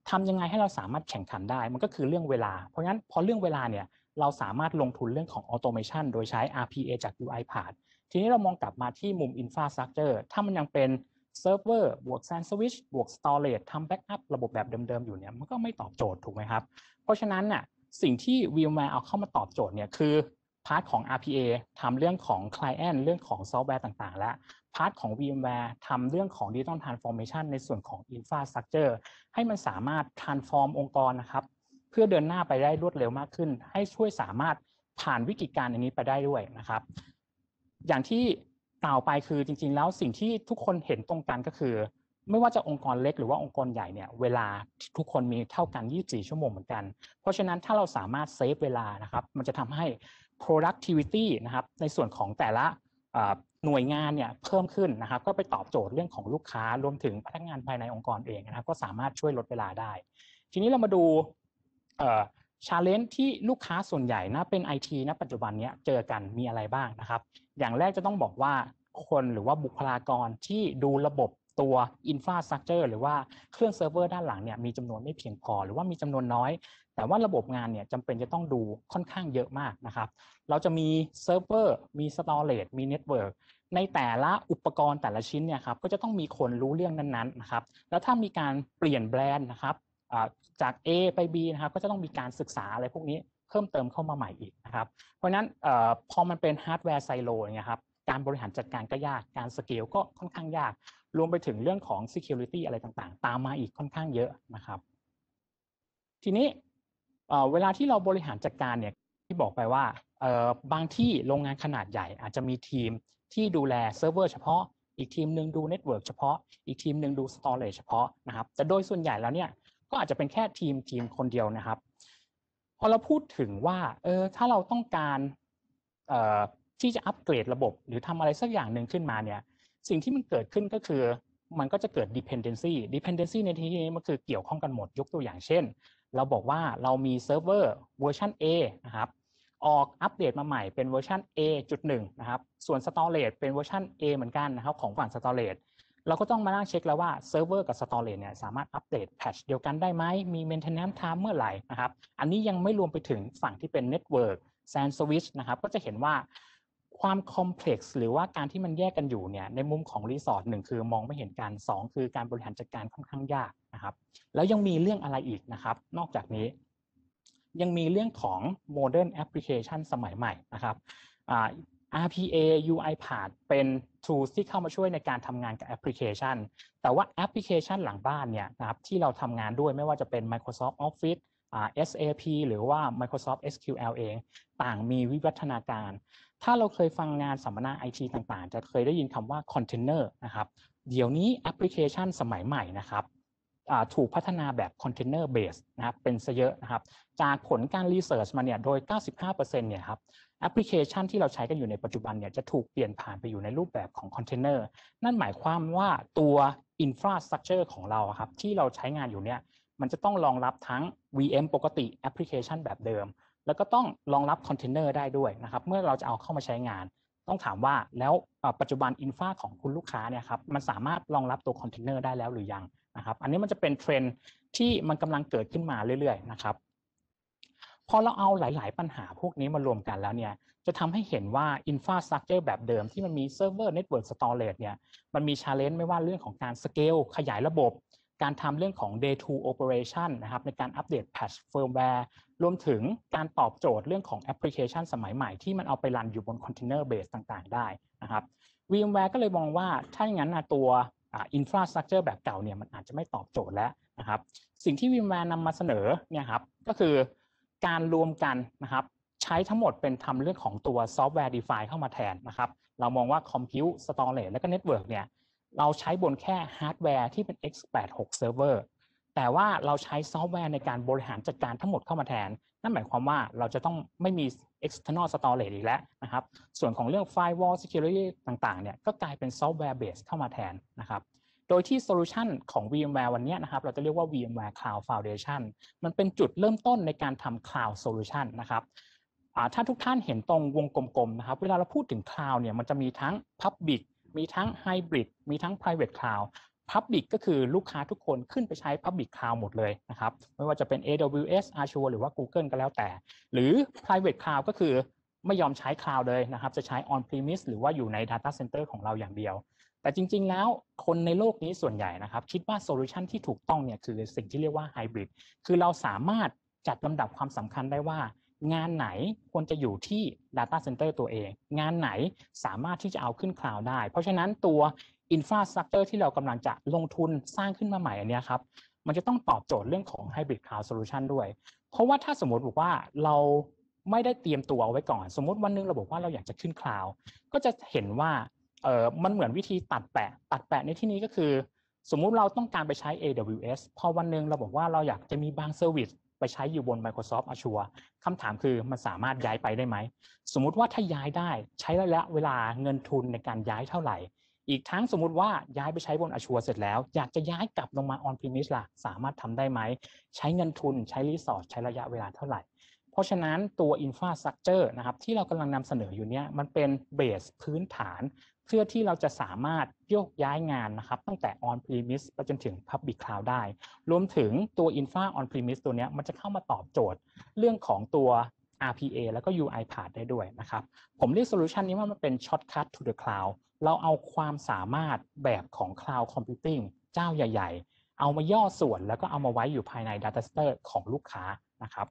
ทำยังไงให้เราสามารถแข่งขันได้มันก็คือเรื่องเวลาเพราะงั้นพอเรื่องเวลาเนี่ยเราสามารถลงทุนเรื่องของ automation โดยใช้ อาร์ พี เอ จาก UiPath ทีนี้เรามองกลับมาที่มุม infrastructure ถ้ามันยังเป็น server บวก SAN switch บวก storage ทำ backup ระบบแบบเดิมๆอยู่เนี่ยมันก็ไม่ตอบโจทย์ถูกไหมครับเพราะฉะนั้นน่ะสิ่งที่ VMware เอาเข้ามาตอบโจทย์เนี่ยคือพาร์ทของ อาร์ พี เอ ทำเรื่องของ client เรื่องของซอฟต์แวร์ต่างๆและพาร์ทของ VMware ทำเรื่องของ Digital Transformation ในส่วนของ Infrastructure ให้มันสามารถ transform องค์กรนะครับเพื่อเดินหน้าไปได้รวดเร็วมากขึ้นให้ช่วยสามารถผ่านวิกฤตการณ์อันนี้ไปได้ด้วยนะครับอย่างที่กล่าวไปคือจริงๆแล้วสิ่งที่ทุกคนเห็นตรงกันก็คือไม่ว่าจะองค์กรเล็กหรือว่าองค์กรใหญ่เนี่ยเวลาทุกคนมีเท่ากันยี่สิบสี่ชั่วโมงเหมือนกันเพราะฉะนั้นถ้าเราสามารถเซฟเวลานะครับมันจะทำให้ productivity นะครับในส่วนของแต่ละหน่วยงานเนี่ยเพิ่มขึ้นนะครับก็ไปตอบโจทย์เรื่องของลูกค้ารวมถึงพนักงานภายในองค์กรเองนะครับก็สามารถช่วยลดเวลาได้ทีนี้เรามาดูเอ่อ challenge ที่ลูกค้าส่วนใหญ่นะเป็น ไอ ที ณปัจจุบันนี้เจอกันมีอะไรบ้างนะครับอย่างแรกจะต้องบอกว่าคนหรือว่าบุคลากรที่ดูระบบตัว infrastructure หรือว่าเครื่องเซิร์ฟเวอร์ด้านหลังเนี่ยมีจำนวนไม่เพียงพอหรือว่ามีจำนวนน้อยแต่ว่าระบบงานเนี่ยจำเป็นจะต้องดูค่อนข้างเยอะมากนะครับเราจะมีเซิร์ฟเวอร์มี storage มี network ในแต่ละอุปกรณ์แต่ละชิ้นเนี่ยครับก็จะต้องมีคนรู้เรื่องนั้นๆนะครับแล้วถ้ามีการเปลี่ยนแบรนด์นะครับจาก A ไป B นะครับก็จะต้องมีการศึกษาอะไรพวกนี้เพิ่มเติมเข้ามาใหม่อีกนะครับเพราะฉะนั้นพอมันเป็นฮาร์ดแวร์ไซโลเนี่ยครับการบริหารจัดการก็ยากการสเกลก็ค่อนข้างยากรวมไปถึงเรื่องของ security อะไรต่างๆตามมาอีกค่อนข้างเยอะนะครับทีนี้เวลาที่เราบริหารจัดการเนี่ยที่บอกไปว่าบางที่โรงงานขนาดใหญ่อาจจะมีทีมที่ดูแลเซิร์ฟเวอร์เฉพาะอีกทีมหนึ่งดูเน็ตเวิร์กเฉพาะอีกทีมหนึ่งดู storage เฉพาะนะครับแต่โดยส่วนใหญ่แล้วเนี่ยก็อาจจะเป็นแค่ทีมทีมคนเดียวนะครับพอเราพูดถึงว่าเออถ้าเราต้องการเอ่อที่จะอัปเกรดระบบหรือทำอะไรสักอย่างหนึ่งขึ้นมาเนี่ยสิ่งที่มันเกิดขึ้นก็คือมันก็จะเกิด dependency dependency ในที่นี้มันคือเกี่ยวข้องกันหมดยกตัวอย่างเช่นเราบอกว่าเรามีเซิร์ฟเวอร์เวอร์ชัน A นะครับออกอัปเดตมาใหม่เป็นเวอร์ชัน เอ จุดหนึ่ง นะครับส่วน storage เป็นเวอร์ชัน A เหมือนกันนะครับของฝั่ง storage เราก็ต้องมานั่งเช็คแล้วว่าเซิร์ฟเวอร์กับ storage เนี่ยสามารถอัปเดตแพทช์เดียวกันได้ไหมมี maintenance time เมื่อไหร่นะครับอันนี้ยังไม่รวมไปถึงฝั่งที่เป็น network SAN switch นะครับก็จะเห็นว่าความคอมเพล็กซ์หรือว่าการที่มันแยกกันอยู่เนี่ยในมุมของรีสอร์ทหนึ่งคือมองไม่เห็นกันสองคือการบริหารจัดการค่อนข้างยากนะครับแล้วยังมีเรื่องอะไรอีกนะครับนอกจากนี้ยังมีเรื่องของ modern application สมัยใหม่นะครับ อาร์ พี เอ UiPath เป็น tools ที่เข้ามาช่วยในการทำงานกับแอปพลิเคชันแต่ว่าแอปพลิเคชันหลังบ้านเนี่ยนะครับที่เราทำงานด้วยไม่ว่าจะเป็น Microsoft Office อ่า เอส เอ พี หรือว่า Microsoft เอส คิว แอล เองต่างมีวิวัฒนาการถ้าเราเคยฟังงานสัมมนา ไอ ที ต่างๆจะเคยได้ยินคำว่าคอนเทนเนอร์นะครับเดี๋ยวนี้แอปพลิเคชันสมัยใหม่นะครับถูกพัฒนาแบบคอนเทนเนอร์เบสนะครับเป็นซะเยอะนะครับจากผลการรีเสิร์ชมาเนี่ยโดย เก้าสิบห้าเปอร์เซ็นต์ เนี่ยครับแอปพลิเคชันที่เราใช้กันอยู่ในปัจจุบันเนี่ยจะถูกเปลี่ยนผ่านไปอยู่ในรูปแบบของคอนเทนเนอร์นั่นหมายความว่าตัว infrastructure ของเราครับที่เราใช้งานอยู่เนี่ยมันจะต้องรองรับทั้ง วี เอ็ม ปกติแอปพลิเคชันแบบเดิมแล้วก็ต้องรองรับคอนเทนเนอร์ได้ด้วยนะครับเมื่อเราจะเอาเข้ามาใช้งานต้องถามว่าแล้วปัจจุบันอินฟราของคุณลูกค้าเนี่ยครับมันสามารถรองรับตัวคอนเทนเนอร์ได้แล้วหรือยังนะครับอันนี้มันจะเป็นเทรนด์ที่มันกำลังเกิดขึ้นมาเรื่อยๆนะครับพอเราเอาหลายๆปัญหาพวกนี้มารวมกันแล้วเนี่ยจะทำให้เห็นว่า infrastructure แบบเดิมที่มันมี server network storage เนี่ยมันมี challenge ไม่ว่าเรื่องของการ scale ขยายระบบการทำเรื่องของ day two operation นะครับในการอัปเดต patch firmware รวมถึงการตอบโจทย์เรื่องของแอปพลิเคชันสมัยใหม่ที่มันเอาไปรันอยู่บน container base ต่างๆได้นะครับ VMware ก็เลยมองว่าถ้าอย่างนั้นนะตัวinfrastructure แบบเก่าเนี่ยมันอาจจะไม่ตอบโจทย์แล้วนะครับสิ่งที่ VMware นำมาเสนอเนี่ยครับก็คือการรวมกันนะครับใช้ทั้งหมดเป็นทำเรื่องของตัว software define เข้ามาแทนนะครับเรามองว่า compute storage และก็ network เนี่ยเราใช้บนแค่ฮาร์ดแวร์ที่เป็น เอ็กซ์ แปดสิบหก server แต่ว่าเราใช้ซอฟต์แวร์ในการบริหารจัดการทั้งหมดเข้ามาแทนนั่นหมายความว่าเราจะต้องไม่มี external storage อีกแล้วนะครับส่วนของเรื่อง firewall security ต่างๆเนี่ยก็กลายเป็น software base เข้ามาแทนนะครับโดยที่โซลูชันของ VMware วันนี้นะครับเราจะเรียกว่า VMware Cloud Foundation มันเป็นจุดเริ่มต้นในการทำ Cloud Solution นะครับถ้าทุกท่านเห็นตรงวงกลมๆนะครับเวลาเราพูดถึง Cloud เนี่ยมันจะมีทั้ง Public มีทั้ง Hybrid มีทั้ง Private Cloud Public ก็คือลูกค้าทุกคนขึ้นไปใช้ Public Cloud หมดเลยนะครับไม่ว่าจะเป็น เอ ดับเบิลยู เอส Azure หรือว่า Google ก็แล้วแต่หรือ Private Cloud ก็คือไม่ยอมใช้ Cloud เลยนะครับจะใช้ On-premise หรือว่าอยู่ใน Data Center ของเราอย่างเดียวแต่จริงๆแล้วคนในโลกนี้ส่วนใหญ่นะครับคิดว่าโซลูชันที่ถูกต้องเนี่ยคือสิ่งที่เรียกว่า Hybrid คือเราสามารถจัดลำดับความสำคัญได้ว่างานไหนควรจะอยู่ที่ Data Center ตัวเองงานไหนสามารถที่จะเอาขึ้น Cloud ได้เพราะฉะนั้นตัว Infrastructure ที่เรากำลังจะลงทุนสร้างขึ้นมาใหม่อันนี้ครับมันจะต้องตอบโจทย์เรื่องของ Hybrid Cloud Solution ด้วยเพราะว่าถ้าสมมติบอกว่าเราไม่ได้เตรียมตัวเอาไว้ก่อนสมมติวันนึงเราบอกว่าเราอยากจะขึ้น Cloud ก็จะเห็นว่าเอ่อมันเหมือนวิธีตัดแปะตัดแปะในที่นี้ก็คือสมมุติเราต้องการไปใช้ เอ ดับเบิลยู เอส พอวันนึงเราบอกว่าเราอยากจะมีบางเซอร์วิสไปใช้อยู่บน Microsoft Azure คำถามคือมันสามารถย้ายไปได้ไหมสมมุติว่าถ้าย้ายได้ใช้ระยะเวลาเงินทุนในการย้ายเท่าไหร่อีกทั้งสมมุติว่าย้ายไปใช้บน Azure เสร็จแล้วอยากจะย้ายกลับลงมา On-premise ล่ะสามารถทำได้ไหมใช้เงินทุนใช้ resource ใช้ระยะเวลาเท่าไหร่เพราะฉะนั้นตัว Infrastructure นะครับที่เรากำลังนำเสนออยู่เนี่ยมันเป็นเบสพื้นฐานเพื่อที่เราจะสามารถโยกย้ายงานนะครับตั้งแต่ On-premise ไปจนถึง Public Cloud ได้รวมถึงตัว Infra On-premise ตัวนี้มันจะเข้ามาตอบโจทย์เรื่องของตัว อาร์ พี เอ แล้วก็ ยู ไอ Path ได้ด้วยนะครับผมเรียกโซลูชันนี้ว่ามันเป็น Shortcut to the Cloud เราเอาความสามารถแบบของ Cloud Computing เจ้าใหญ่ๆเอามาย่อส่วนแล้วก็เอามาไว้อยู่ภายใน Data Center ของลูกค้านะครับ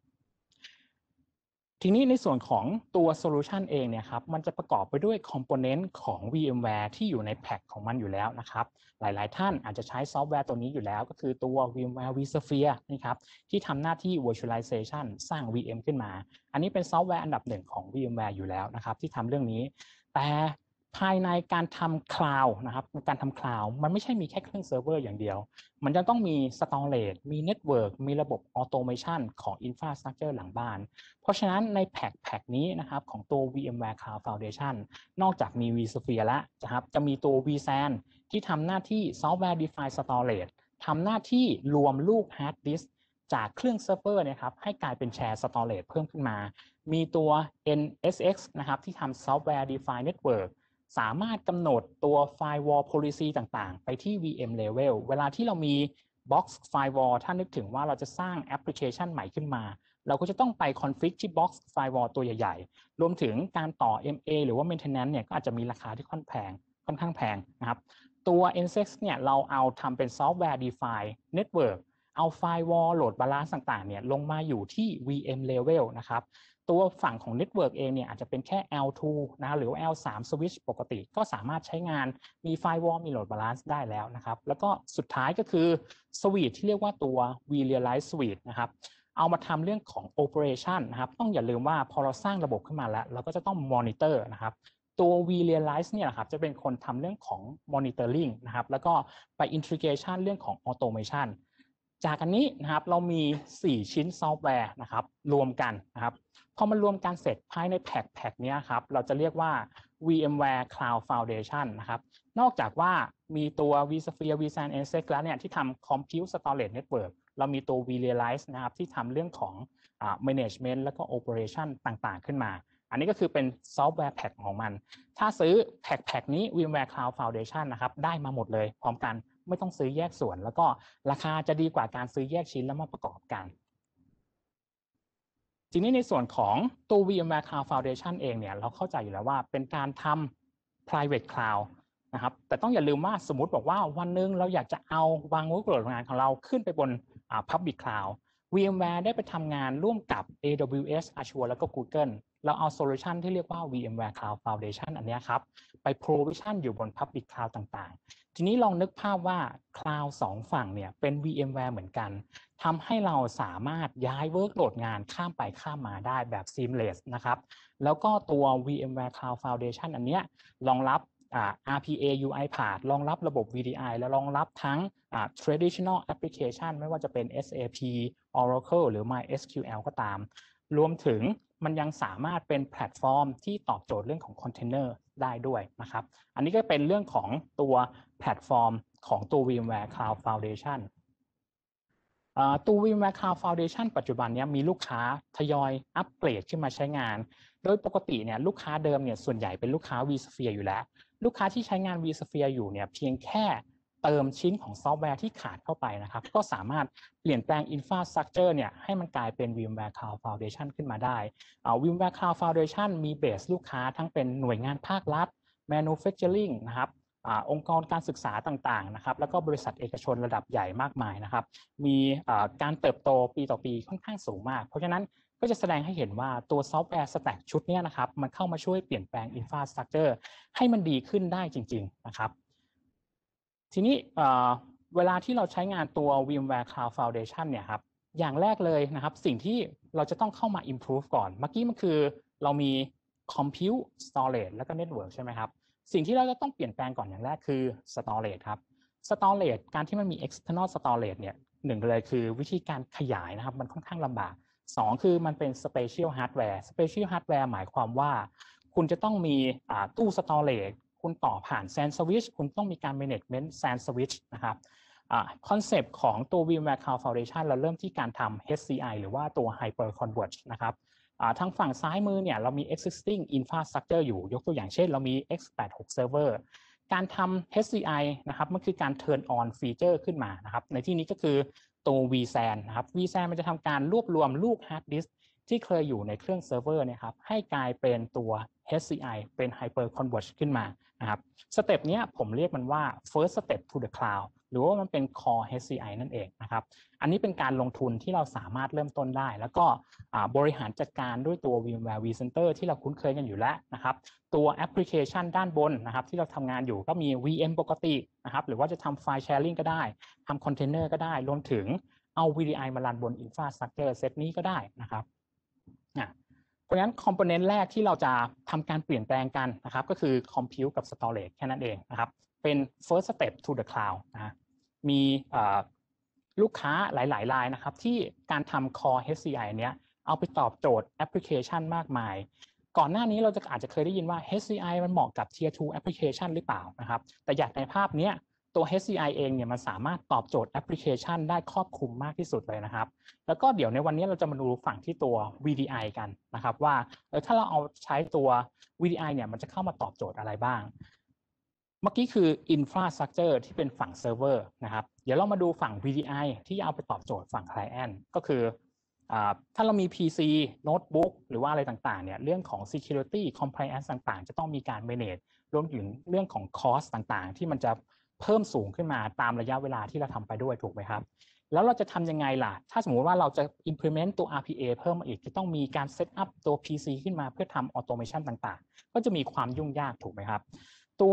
ทีนี้ในส่วนของตัวโซลูชันเองเนี่ยครับมันจะประกอบไปด้วยคอมโพเนนต์ของ VMware ที่อยู่ในแพ็คของมันอยู่แล้วนะครับหลายๆท่านอาจจะใช้ซอฟต์แวร์ตัวนี้อยู่แล้วก็คือตัว VMware vSphere นะครับที่ทำหน้าที่ Virtualization สร้าง วี เอ็ม ขึ้นมาอันนี้เป็นซอฟต์แวร์อันดับหนึ่งของ VMware อยู่แล้วนะครับที่ทำเรื่องนี้แต่ภายในการทำ Cloud นะครับการทำ Cloud มันไม่ใช่มีแค่เครื่องเซิร์ฟเวอร์อย่างเดียวมันจะต้องมี Storage มี Network มีระบบ Automation ของ Infrastructure หลังบ้านเพราะฉะนั้นในแพ็คแพ็คนี้นะครับของตัว VMware Cloud Foundation นอกจากมี vSphere แล้วนะครับจะมีตัว วี แซน ที่ทำหน้าที่ Software Defined Storage ทำหน้าที่รวมลูก Hard Disk จากเครื่องเซิร์ฟเวอร์นะครับให้กลายเป็น Share Storage เพิ่มขึ้นมามีตัว เอ็น เอส เอ็กซ์ นะครับที่ทำ Software Defined Network สามารถกำหนดตัว Firewall Policy ต่างๆไปที่ วี เอ็ม Level เวลาที่เรามี Box Firewall ถ้านึกถึงว่าเราจะสร้างแอปพลิเคชันใหม่ขึ้นมาเราก็จะต้องไป config ที่ box firewall ตัวใหญ่ๆรวมถึงการต่อ เอ็ม เอ หรือว่า maintenance เนี่ยก็อาจจะมีราคาที่ค่อนแพงค่อนข้างแพงนะครับตัว เอ็น เอส เอ็กซ์ เนี่ยเราเอาทำเป็น software defined network เอา firewall load balance ต่างๆเนี่ยลงมาอยู่ที่ วี เอ็ม level นะครับตัวฝั่งของ network เองเนี่ยอาจจะเป็นแค่ แอล ทู นะหรือ แอล ทรี switch ปกติก็สามารถใช้งานมี firewall มี load balance ได้แล้วนะครับแล้วก็สุดท้ายก็คือ suite ที่เรียกว่าตัว vRealize suite นะครับเอามาทำเรื่องของ operation นะครับต้องอย่าลืมว่าพอเราสร้างระบบขึ้นมาแล้วเราก็จะต้อง monitor นะครับตัว vRealize เนี่ยนะครับจะเป็นคนทำเรื่องของ monitoring นะครับแล้วก็ไป integration เรื่องของ automation จากอันนี้นะครับเรามีสี่ชิ้นซอฟต์แวร์นะครับรวมกันนะครับพอมันรวมกันเสร็จภายในแพ็คแพ็คนี้ครับเราจะเรียกว่า VMware Cloud Foundation นะครับนอกจากว่ามีตัว vSphere วี แซน เอ็น เอส เอ็กซ์ แล้วเนี่ยที่ทำ Compute Storage Networkเรามีตัว vRealize นะครับที่ทำเรื่องของ management แล้วก็ operation ต่างๆขึ้นมาอันนี้ก็คือเป็นซอฟต์แวร์แพ็คของมันถ้าซื้อแพ็คแพ็คนี้ VMware Cloud Foundation นะครับได้มาหมดเลยพร้อมกันไม่ต้องซื้อแยกส่วนแล้วก็ราคาจะดีกว่าการซื้อแยกชิ้นแล้วมาประกอบกันทีนี้ในส่วนของตัว VMware Cloud Foundation เองเนี่ยเราเข้าใจอยู่แล้วว่าเป็นการทำ private cloud นะครับแต่ต้องอย่าลืมว่าสมมติบอกว่าวันนึงเราอยากจะเอาวาง workload งานของเราขึ้นไปบน Public Cloud VMware ได้ไปทำงานร่วมกับ เอ ดับเบิลยู เอส Azure แล้วก็ Google เราเอาโซลูชันที่เรียกว่า VMware Cloud Foundation อันนี้ครับไป provision อยู่บน Public Cloud ต่างๆทีนี้ลองนึกภาพว่า Cloud สองฝั่งเนี่ยเป็น VMware เหมือนกันทำให้เราสามารถย้าย workload งานข้ามไปข้ามมาได้แบบ seamless นะครับแล้วก็ตัว VMware Cloud Foundation อันนี้รองรับอาร์ พี เอ ยู ไอ Path รองรับระบบ วี ดี ไอ และรองรับทั้ง traditional application ไม่ว่าจะเป็น เอส เอ พี Oracle หรือ MySQL ก็ตามรวมถึงมันยังสามารถเป็นแพลตฟอร์มที่ตอบโจทย์เรื่องของคอนเทนเนอร์ได้ด้วยนะครับอันนี้ก็เป็นเรื่องของตัวแพลตฟอร์มของตัว VMware Cloud Foundation ตัว VMware Cloud Foundation ปัจจุบันนี้มีลูกค้าทยอยอัปเกรดขึ้นมาใช้งานโดยปกติเนี่ยลูกค้าเดิมเนี่ยส่วนใหญ่เป็นลูกค้า vSphere อยู่แล้วลูกค้าที่ใช้งาน vSphere อยู่เนี่ยเพียงแค่เติมชิ้นของซอฟต์แวร์ที่ขาดเข้าไปนะครับก็สามารถเปลี่ยนแปลง infrastructure เนี่ยให้มันกลายเป็น VMware Cloud Foundation ขึ้นมาได้ VMware Cloud Foundation มีเบสลูกค้าทั้งเป็นหน่วยงานภาครัฐ manufacturing นะครับอองค์กรการศึกษาต่างๆนะครับแล้วก็บริษัทเอกชนระดับใหญ่มากมายนะครับมีการเติบโตปีต่อปีค่อนข้างสูงมากเพราะฉะนั้นก็จะแสดงให้เห็นว่าตัวซอฟต์แวร์สแต็กชุดนี้นะครับมันเข้ามาช่วยเปลี่ยนแปลง infrastructure ให้มันดีขึ้นได้จริงๆนะครับทีนี้เวลาที่เราใช้งานตัว VMware Cloud Foundation เนี่ยครับอย่างแรกเลยนะครับสิ่งที่เราจะต้องเข้ามา improve ก่อนเมื่อกี้มันคือเรามี compute storage แล้วก็ network ใช่ไหมครับสิ่งที่เราจะต้องเปลี่ยนแปลงก่อนอย่างแรกคือ storage ครับ storage การที่มันมี external storage เนี่ยหนึ่งเลยคือวิธีการขยายนะครับมันค่อนข้างลำบากสองคือมันเป็น special hardware special hardware หมายความว่าคุณจะต้องมีตู้ storage คุณต่อผ่าน SAN switch คุณต้องมีการ management SAN switch นะครับคอนเซปต์ของตัว VMware Cloud Foundation เราเริ่มที่การทำ เอช ซี ไอ หรือว่าตัว Hyper Converge นะครับทางฝั่งซ้ายมือเนี่ยเรามี existing infrastructure อยู่ยกตัวอย่างเช่นเรามี เอ็กซ์ แปดสิบหก server การทำ เอช ซี ไอ นะครับมันคือการ turn on feature ขึ้นมานะครับในที่นี้ก็คือตัว วี แซน นะครับ วี แซน มันจะทำการรวบรวมลูก hard disk ที่เคยอยู่ในเครื่องเซิร์ฟเวอร์เนี่ยครับให้กลายเป็นตัว เอช ซี ไอ เป็น Hyper Converge ขึ้นมานะครับสเต็ปนี้ผมเรียกมันว่า first step to the cloud หรือว่ามันเป็น core เอช ซี ไอ นั่นเองนะครับอันนี้เป็นการลงทุนที่เราสามารถเริ่มต้นได้แล้วก็บริหารจัดการด้วยตัว VMware vCenter ที่เราคุ้นเคยกันอยู่แล้วนะครับตัวแอปพลิเคชันด้านบนนะครับที่เราทำงานอยู่ก็มี วี เอ็ม ปกตินะครับหรือว่าจะทำไฟล์ sharing ก็ได้ทำคอนเทนเนอร์ก็ได้รวมถึงเอา วี ดี ไอ มารันบน infrastructure เซตนี้ก็ได้นะครับเพราะฉะนั้นคอมโพเนนต์แรกที่เราจะทำการเปลี่ยนแปลงกันนะครับก็คือ compute กับ storage แค่นั้นเองนะครับเป็น first step to the cloud นะมีลูกค้าหลายๆรายนะครับที่การทำ core เอช ซี ไอ เนี้ยเอาไปตอบโจทย์แอปพลิเคชันมากมายก่อนหน้านี้เราจะอาจจะเคยได้ยินว่า เอช ซี ไอ มันเหมาะกับ tier ทู application หรือเปล่านะครับแต่อยากในภาพนี้ตัว เอช ซี ไอ เองเนี่ยมันสามารถตอบโจทย์แอปพลิเคชันได้ครอบคลุมมากที่สุดเลยนะครับแล้วก็เดี๋ยวในวันนี้เราจะมาดูฝั่งที่ตัว วี ดี ไอ กันนะครับว่าเออถ้าเราเอาใช้ตัว วี ดี ไอ เนี่ยมันจะเข้ามาตอบโจทย์อะไรบ้างเมื่อกี้คือ infrastructure ที่เป็นฝั่งเซิร์ฟเวอร์นะครับเดี๋ยวเรามาดูฝั่ง วี ดี ไอ ที่เอาไปตอบโจทย์ฝั่ง client ก็คือถ้าเรามี พี ซี โน้ตบุ๊กหรือว่าอะไรต่างๆเนี่ยเรื่องของ security compliance ต่างๆจะต้องมีการ manage รวมถึงเรื่องของ cost ต่างๆที่มันจะเพิ่มสูงขึ้นมาตามระยะเวลาที่เราทำไปด้วยถูกไหมครับแล้วเราจะทำยังไงล่ะถ้าสมมุติว่าเราจะ implement ตัว อาร์ พี เอ เพิ่มมาอีกจะต้องมีการ set up ตัว พี ซี ขึ้นมาเพื่อทำ automation ต่างๆก็จะมีความยุ่งยากถูกไหมครับตัว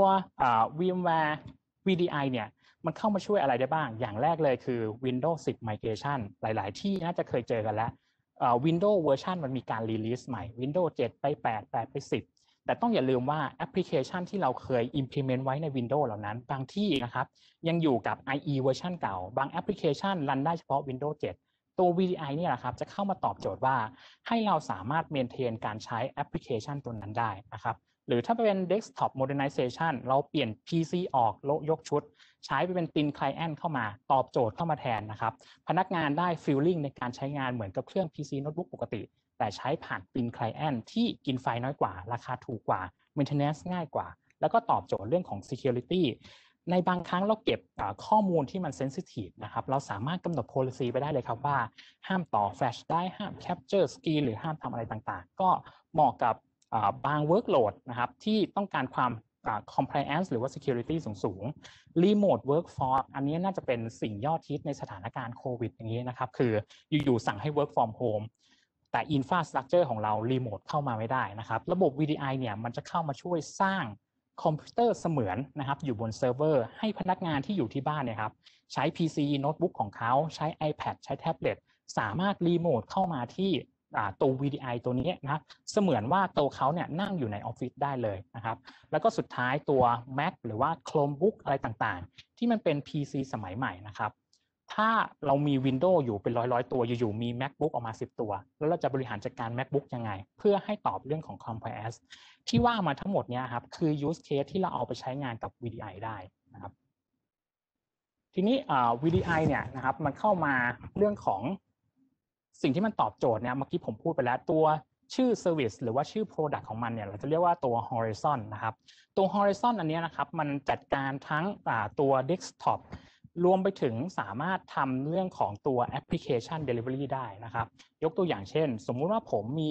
VMware วี ดี ไอ เนี่ยมันเข้ามาช่วยอะไรได้บ้างอย่างแรกเลยคือ Windows สิบ Migration หลายๆที่น่าจะเคยเจอกันแล้ว Windows เวอร์ชันมันมีการ release ใหม่ Windows เจ็ดไปแปด แปดไปสิบแต่ต้องอย่าลืมว่าแอปพลิเคชันที่เราเคย implement ไว้ใน Windows เหล่านั้นบางที่นะครับยังอยู่กับ ไอ อี เวอร์ชันเก่าบางแอปพลิเคชันรันได้เฉพาะ Windows เจ็ดตัว วี ดี ไอ เนี่ยแหละครับจะเข้ามาตอบโจทย์ว่าให้เราสามารถ maintain การใช้แอปพลิเคชันตัวนั้นได้นะครับหรือถ้าเป็น desktop modernization เราเปลี่ยน พี ซี ออกยกชุดใช้ไปเป็น thin client เข้ามาตอบโจทย์เข้ามาแทนนะครับพนักงานได้ feeling ในการใช้งานเหมือนกับเครื่อง พี ซี โน้ตบุ๊กปกติแต่ใช้ผ่าน thin client ที่กินไฟน้อยกว่าราคาถูกกว่า maintenance ง่ายกว่าแล้วก็ตอบโจทย์เรื่องของ security ในบางครั้งเราเก็บข้อมูลที่มัน sensitive นะครับเราสามารถกำหนด policy ไปได้เลยครับว่าห้ามต่อ flash ได้ห้าม capture screen หรือห้ามทำอะไรต่างๆก็เหมาะกับบาง workload นะครับที่ต้องการความ compliance หรือว่า security สูงๆ remote workforce อันนี้น่าจะเป็นสิ่งยอดฮิตในสถานการณ์โควิดอย่างนี้นะครับคืออยู่ๆสั่งให้ work from home แต่ infrastructure ของเรา remote เข้ามาไม่ได้นะครับระบบ วี ดี ไอ เนี่ยมันจะเข้ามาช่วยสร้างคอมพิวเตอร์เสมือนนะครับอยู่บนเซิร์ฟเวอร์ให้พนักงานที่อยู่ที่บ้านเนี่ยครับใช้ พี ซี โน้ตบุ๊กของเขาใช้ iPad ใช้แท็บเล็ตสามารถ remote เข้ามาที่ตัว วี ดี ไอ ตัวนี้นะเสมือนว่าตัวเขาเนี่ยนั่งอยู่ในออฟฟิศได้เลยนะครับแล้วก็สุดท้ายตัว Mac หรือว่า Chromebook อะไรต่างๆที่มันเป็น พี ซี สมัยใหม่นะครับถ้าเรามี Windows อยู่เป็นร้อยๆตัวอยู่ๆมี MacBook ออกมาสิบตัวแล้วเราจะบริหารจัดการ MacBook ยังไงเพื่อให้ตอบเรื่องของ compliance ที่ว่ามาทั้งหมดเนี่ยครับคือ use case ที่เราเอาไปใช้งานกับ วี ดี ไอ ได้นะครับทีนี้ วี ดี ไอ เนี่ยนะครับมันเข้ามาเรื่องของสิ่งที่มันตอบโจทย์เนี่ยเมื่อกี้ผมพูดไปแล้วตัวชื่อ Service หรือว่าชื่อ Product ของมันเนี่ยเราจะเรียกว่าตัว Horizon นะครับตัว Horizon อันนี้นะครับมันจัดการทั้งตัว Desktop รวมไปถึงสามารถทำเรื่องของตัว Application Delivery ได้นะครับยกตัวอย่างเช่นสมมุติว่าผมมี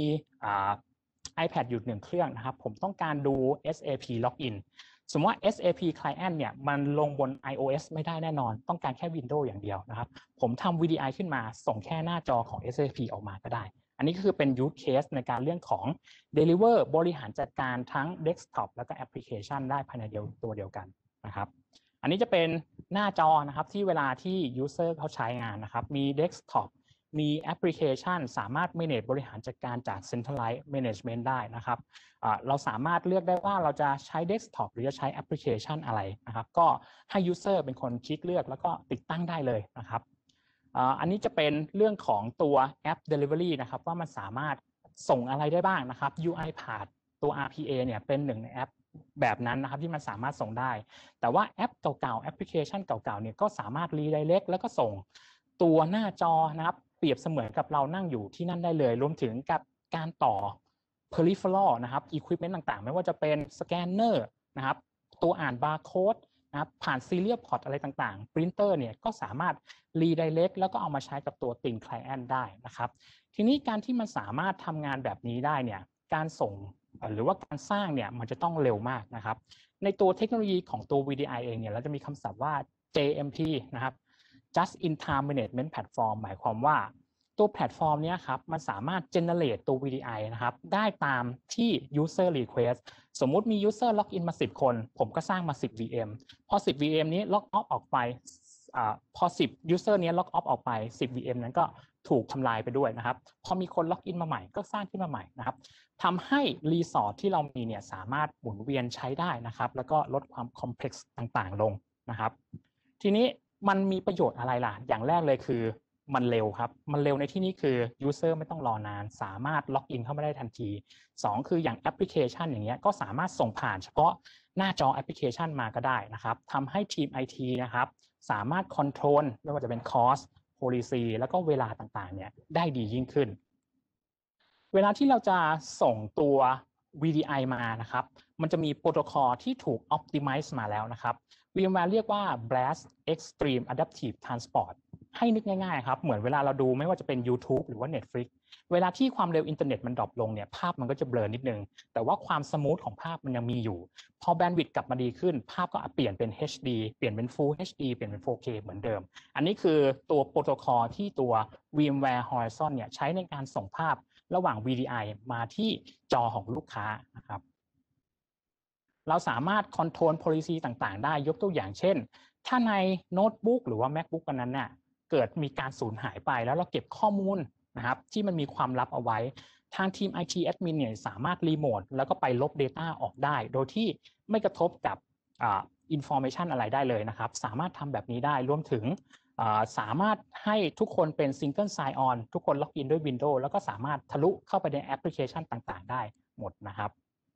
iPad อยู่หนึ่งเครื่องนะครับผมต้องการดู เอส เอ พี Login สมมติว่า เอส เอ พี Client เนี่ยมันลงบน iOS ไม่ได้แน่นอนต้องการแค่ Windows อย่างเดียวนะครับผมทำ วี ดี ไอ ขึ้นมาส่งแค่หน้าจอของ เอส เอ พี ออกมาก็ได้อันนี้ก็คือเป็น use case ในการเรื่องของ deliver บริหารจัดการทั้ง desktop แล้วก็ application ได้ภายในเดียวตัวเดียวกันนะครับอันนี้จะเป็นหน้าจอนะครับที่เวลาที่ user เขาใช้งานนะครับมี desktop มีแอปพลิเคชันสามารถ manage บริหารจัดการจาก centralized management ได้นะครับเราสามารถเลือกได้ว่าเราจะใช้ desktop หรือจะใช้แอปพลิเคชันอะไรนะครับก็ให้ user เป็นคนคลิกเลือกแล้วก็ติดตั้งได้เลยนะครับอันนี้จะเป็นเรื่องของตัวแอป Delivery นะครับว่ามันสามารถส่งอะไรได้บ้างนะครับ UiPath ตัว อาร์ พี เอ เนี่ยเป็นหนึ่งในแอปแบบนั้นนะครับที่มันสามารถส่งได้แต่ว่าแอปเก่าๆแอปพลิเคชันเก่าๆเนี่ยก็สามารถ redirect แล้วก็ส่งตัวหน้าจอนะครับเปรียบเสมือนกับเรานั่งอยู่ที่นั่นได้เลยรวมถึงกับการต่อ peripheral นะครับ equipment ต่างๆไม่ว่าจะเป็นสแกนเนอร์นะครับตัวอ่านบาร์โค้ดนะครับผ่าน serial port อะไรต่างๆ printer เนี่ยก็สามารถ redirect แล้วก็เอามาใช้กับตัว thin client ได้นะครับทีนี้การที่มันสามารถทำงานแบบนี้ได้เนี่ยการส่งหรือว่าการสร้างเนี่ยมันจะต้องเร็วมากนะครับในตัวเทคโนโลยีของตัว วี ดี ไอ เองเนี่ยเราจะมีคำศัพท์ว่า เจ เอ็ม พี นะครับ just in time management platform หมายความว่าตัวแพลตฟอร์มนี้ครับมันสามารถ generate ตัว วี ดี ไอ นะครับได้ตามที่ user request สมมุติมี user login มาสิบคนผมก็สร้างมาสิบ วี เอ็ม พอสิบ วี เอ็ม นี้ log off ออกไปอ่าพอสิบ user นี้ log off ออกไปสิบ วี เอ็ม นั้นก็ถูกทำลายไปด้วยนะครับพอมีคน login มาใหม่ก็สร้างขึ้นมาใหม่นะครับทำให้ resource ที่เรามีเนี่ยสามารถหมุนเวียนใช้ได้นะครับแล้วก็ลดความ complex ต่างๆลงนะครับทีนี้มันมีประโยชน์อะไรล่ะอย่างแรกเลยคือมันเร็วครับมันเร็วในที่นี้คือ user ไม่ต้องรอนานสามารถล็อกอินเข้ามาได้ทันทีสองคืออย่างแอปพลิเคชันอย่างเงี้ยก็สามารถส่งผ่านเฉพาะหน้าจอแอปพลิเคชันมาก็ได้นะครับทำให้ทีม ไอ ที นะครับสามารถคอนโทรลไม่ว่าจะเป็น cost policy แล้วก็เวลาต่างๆเนี่ยได้ดียิ่งขึ้นเวลาที่เราจะส่งตัว วี ดี ไอ มานะครับมันจะมีโปรโตคอลที่ถูก optimize มาแล้วนะครับ VMware เรียกว่า blast extreme adaptive transport ให้นึกง่ายๆครับเหมือนเวลาเราดูไม่ว่าจะเป็น YouTube หรือว่า Netflix เวลาที่ความเร็วอินเทอร์เน็ตมันดรอปลงเนี่ยภาพมันก็จะเบลอนิดนึงแต่ว่าความสมูทของภาพมันยังมีอยู่พอแบนด์วิดต์กลับมาดีขึ้นภาพก็เปลี่ยนเป็น เอช ดี เปลี่ยนเป็น Full เอช ดี เปลี่ยนเป็น โฟร์เค เหมือนเดิมอันนี้คือตัวโปรโตคอลที่ตัว VMware Horizon เนี่ยใช้ในการส่งภาพระหว่าง วี ดี ไอ มาที่จอของลูกค้านะครับเราสามารถ control policy ต่างๆได้ยกตัวอย่างเช่นถ้าในโน้ตบุ๊กหรือว่า MacBook อันนั้นเนี่ยเกิดมีการสูญหายไปแล้วเราเก็บข้อมูลนะครับที่มันมีความลับเอาไว้ทางทีม ไอ ที Admin เนี่ยสามารถรีโมทแล้วก็ไปลบ Data ออกได้โดยที่ไม่กระทบกับอ่า information อะไรได้เลยนะครับสามารถทำแบบนี้ได้รวมถึงสามารถให้ทุกคนเป็น Single Sign On ทุกคนล็อกอินด้วย Windows แล้วก็สามารถทะลุเข้าไปในแอปพลิเคชันต่างๆได้หมดนะครับ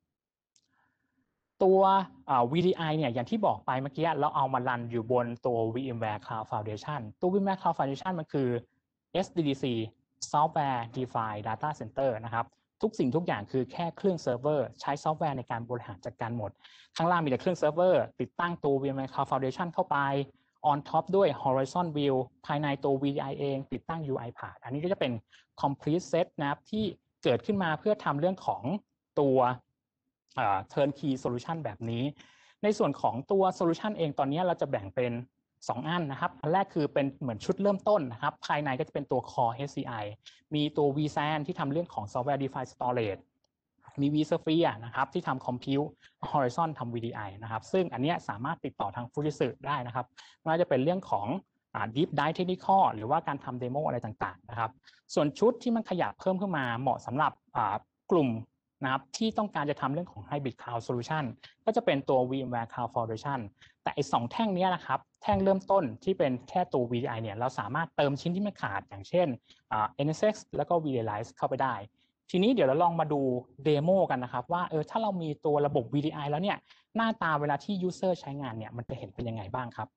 ตัว วี ดี ไอ เนี่ยอย่างที่บอกไปเมื่อกี้เราเอามารันอยู่บนตัว VMware Cloud Foundation ตัว VMware Cloud Foundation มันคือ เอส ดี ดี ซี Software Defined Data Center นะครับทุกสิ่งทุกอย่างคือแค่เครื่องเซิร์ฟเวอร์ใช้ซอฟต์แวร์ในการบริหารจัดการหมดข้างล่างมีแต่เครื่องเซิร์ฟเวอร์ติดตั้งตัว VMware Cloud Foundation เข้าไป on top ด้วย Horizon View ภายในตัว วี ดี ไอ เองติดตั้ง UiPath อันนี้ก็จะเป็น complete set นะครับที่เกิดขึ้นมาเพื่อทำเรื่องของตัวturnkey solution แบบนี้ในส่วนของตัว solution เองตอนนี้เราจะแบ่งเป็นสองอันนะครับอันแรกคือเป็นเหมือนชุดเริ่มต้นนะครับภายในก็จะเป็นตัว core เอช ซี ไอ มีตัว วี แซน ที่ทำเรื่องของ software defined storage มี vSphere นะครับที่ทำ compute Horizon ทำ วี ดี ไอ นะครับซึ่งอันนี้สามารถติดต่อทาง Fujitsu ได้นะครับไม่ว่าจะเป็นเรื่องของ deep dive technical หรือว่าการทำ demo อะไรต่างๆนะครับส่วนชุดที่มันขยับเพิ่มขึ้นมาเหมาะสำหรับกลุ่มนะครับที่ต้องการจะทำเรื่องของ Hybrid Cloud Solution ก็จะเป็นตัว VMware Cloud Foundation แต่ไอ้สองแท่งนี้นะครับแท่งเริ่มต้นที่เป็นแค่ตัว วี ดี ไอ เนี่ยเราสามารถเติมชิ้นที่มันขาดอย่างเช่น เอ็น เอส เอ็กซ์ แล้วก็ vRealize เข้าไปได้ทีนี้เดี๋ยวเราลองมาดูเดโมกันนะครับว่าเออถ้าเรามีตัวระบบ วี ดี ไอ แล้วเนี่ยหน้าตาเวลาที่ User ใช้งานเนี่ยมันจะเห็นเป็นยังไงบ้างครับ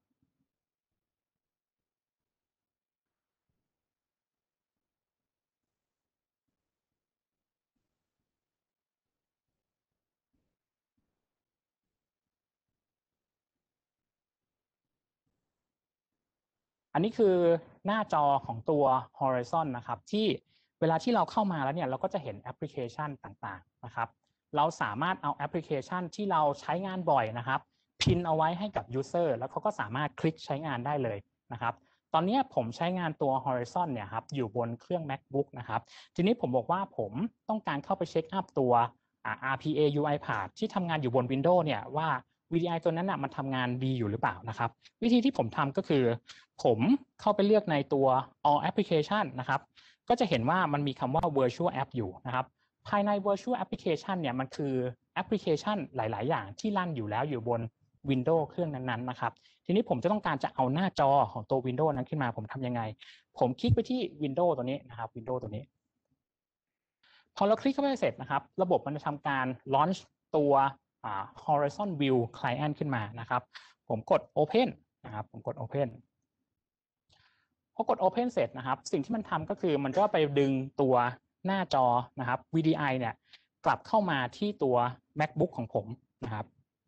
อันนี้คือหน้าจอของตัว Horizon นะครับที่เวลาที่เราเข้ามาแล้วเนี่ยเราก็จะเห็นแอปพลิเคชันต่างๆนะครับเราสามารถเอาแอปพลิเคชันที่เราใช้งานบ่อยนะครับพินเอาไว้ให้กับ User แล้วเขาก็สามารถคลิกใช้งานได้เลยนะครับตอนนี้ผมใช้งานตัว Horizon เนี่ยครับอยู่บนเครื่อง MacBook นะครับทีนี้ผมบอกว่าผมต้องการเข้าไปเช็คอัพตัว อาร์ พี เอ UiPath ที่ทำงานอยู่บน Windows เนี่ยว่า วี ดี ไอ ตัวนั้นนะมันทำงานดีอยู่หรือเปล่านะครับวิธีที่ผมทำก็คือผมเข้าไปเลือกในตัว all application นะครับก็จะเห็นว่ามันมีคำว่า virtual app อยู่นะครับภายใน virtual application เนี่ยมันคือแอปพลิเคชันหลายๆอย่างที่รันอยู่แล้วอยู่บน Windows เครื่องนั้นๆนะครับทีนี้ผมจะต้องการจะเอาหน้าจอของตัว Windows นั้นขึ้นมาผมทำยังไงผมคลิกไปที่ Windows ตัวนี้นะครับ Windows ตัวนี้พอเราคลิกเข้าไปเสร็จนะครับระบบมันจะทำการ launch ตัว Horizon View Client ขึ้นมานะครับผมกด Open นะครับผมกด Open พอกด Open เสร็จนะครับสิ่งที่มันทำก็คือมันก็ไปดึงตัวหน้าจอนะครับ วี ดี ไอ เนี่ยกลับเข้ามาที่ตัว MacBook ของผมนะครับ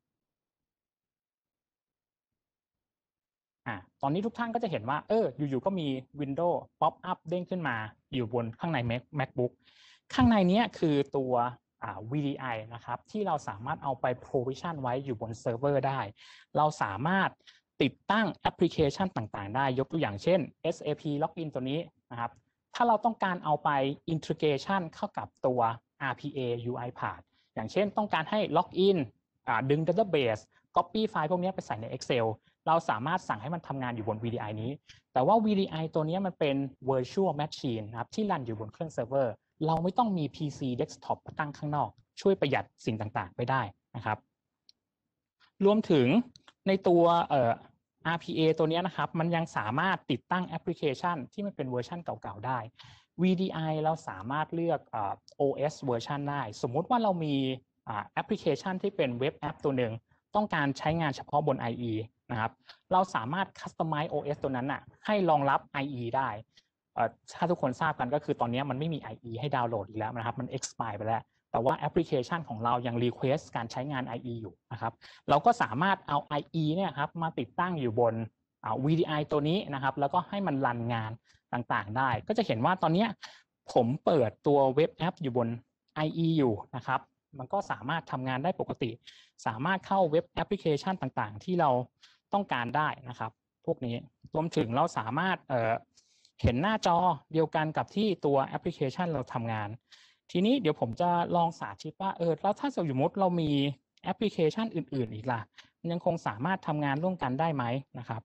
อ่ะตอนนี้ทุกท่านก็จะเห็นว่าเอออยู่ๆก็มี Windows Pop up เด้งขึ้นมาอยู่บนข้างใน MacBook ข้างในนี้คือตัว วี ดี ไอ นะครับที่เราสามารถเอาไป provision ไว้อยู่บนเซิร์ฟเวอร์ได้เราสามารถติดตั้งแอปพลิเคชันต่างๆได้ยกตัวอย่างเช่น เอส เอ พี Login ตัวนี้นะครับถ้าเราต้องการเอาไป integration เข้ากับตัว อาร์ พี เอ UiPath อย่างเช่นต้องการให้ Login ดึง database copy ไฟล์พวกนี้ไปใส่ใน Excel เราสามารถสั่งให้มันทำงานอยู่บน วี ดี ไอ นี้แต่ว่า วี ดี ไอ ตัวนี้มันเป็น virtual machine นะครับที่รันอยู่บนเครื่องเซิร์ฟเวอร์เราไม่ต้องมี พี ซี desktop มาตั้งข้างนอกช่วยประหยัดสิ่งต่างๆไปได้นะครับรวมถึงในตัวเอ่อ อาร์ พี เอ ตัวนี้นะครับมันยังสามารถติดตั้งแอปพลิเคชันที่มันเป็นเวอร์ชันเก่าๆได้ วี ดี ไอ เราสามารถเลือกเอ่อ โอ เอส เวอร์ชันได้สมมุติว่าเรามีแอปพลิเคชันที่เป็นเว็บแอปตัวหนึ่งต้องการใช้งานเฉพาะบน ไอ อี นะครับเราสามารถ customize โอ เอส ตัวนั้นน่ะให้รองรับ ไอ อี ได้ถ้าทุกคนทราบกันก็คือตอนนี้มันไม่มี ไอ อี ให้ดาวน์โหลดอีกแล้วนะครับมัน expire ไปแล้วแต่ว่าแอปพลิเคชันของเรายัง request การใช้งาน ไอ อี อยู่นะครับเราก็สามารถเอา ไอ อี เนี่ยครับมาติดตั้งอยู่บน วี ดี ไอ ตัวนี้นะครับแล้วก็ให้มันรันงานต่างๆได้ก็จะเห็นว่าตอนนี้ผมเปิดตัวเว็บแอปอยู่บน ไอ อี อยู่นะครับมันก็สามารถทำงานได้ปกติสามารถเข้าเว็บแอปพลิเคชันต่างๆที่เราต้องการได้นะครับพวกนี้รวมถึงเราสามารถเอ่อเห็นหน้าจอเดียวกันกับที่ตัวแอปพลิเคชันเราทำงานทีนี้เดี๋ยวผมจะลองสาธิตว่าเออแล้วถ้าสมมติเรามีแอปพลิเคชันอื่นๆอีกล่ะมันยังคงสามารถทำงานร่วมกันได้ไหมนะครับ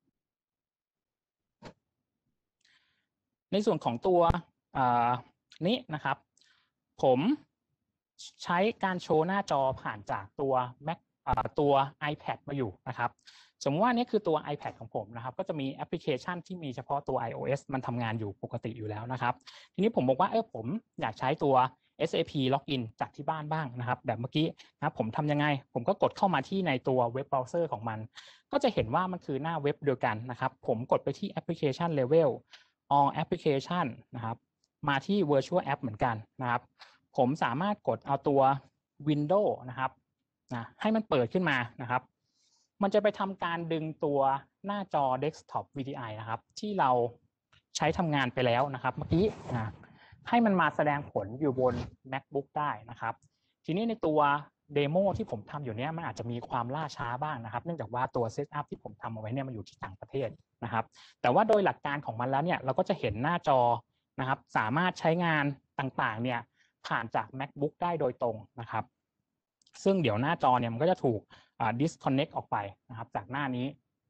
ในส่วนของตัวนี้นะครับผมใช้การโชว์หน้าจอผ่านจากตัว Mac ตัว iPad มาอยู่นะครับสมมติว่านี่คือตัว iPad ของผมนะครับก็จะมีแอปพลิเคชันที่มีเฉพาะตัว iOS มันทำงานอยู่ปกติอยู่แล้วนะครับทีนี้ผมบอกว่าเออผมอยากใช้ตัว เอส เอ พี Login จากที่บ้านบ้างนะครับแบบเมื่อกี้นะผมทำยังไงผมก็กดเข้ามาที่ในตัวเว็บเบราว์เซอร์ของมันก็จะเห็นว่ามันคือหน้าเว็บเดียวกันนะครับผมกดไปที่ Application Level all application นะครับมาที่ virtual app เหมือนกันนะครับผมสามารถกดเอาตัว Windows นะครับนะให้มันเปิดขึ้นมานะครับมันจะไปทำการดึงตัวหน้าจอ desktop วี ดี ไอ นะครับที่เราใช้ทำงานไปแล้วนะครับเมื่อกี้นะให้มันมาแสดงผลอยู่บน MacBook ได้นะครับทีนี้ในตัวเดโมที่ผมทำอยู่เนี้ยมันอาจจะมีความล่าช้าบ้างนะครับเนื่องจากว่าตัวเซตอัพที่ผมทำเอาไว้เนี่ยมันอยู่ที่ต่างประเทศนะครับแต่ว่าโดยหลักการของมันแล้วเนี่ยเราก็จะเห็นหน้าจอนะครับสามารถใช้งานต่างๆเนี่ยผ่านจาก MacBook ได้โดยตรงนะครับซึ่งเดี๋ยวหน้าจอเนี่ยมันก็จะถูก disconnect ออกไปนะครับจากหน้านี้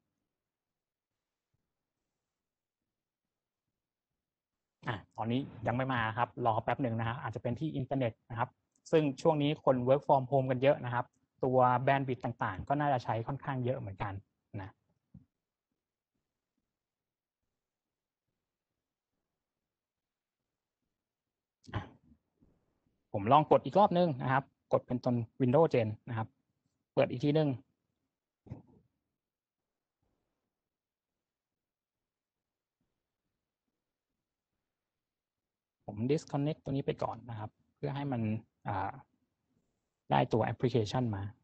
อ่ะตอนนี้ยังไม่มาครับรอแป๊บหนึ่งนะครับอาจจะเป็นที่อินเทอร์เน็ตนะครับซึ่งช่วงนี้คน work from home กันเยอะนะครับตัวแบนด์วิดต์ต่างๆก็น่าจะใช้ค่อนข้างเยอะเหมือนกันนะผมลองกดอีกรอบนึงนะครับกดเป็นตรง Windows Gen นะครับเปิดอีกทีนึงผม disconnect ตัวนี้ไปก่อนนะครับเพื่อให้มันได้ตัวแอปพลิเคชันมา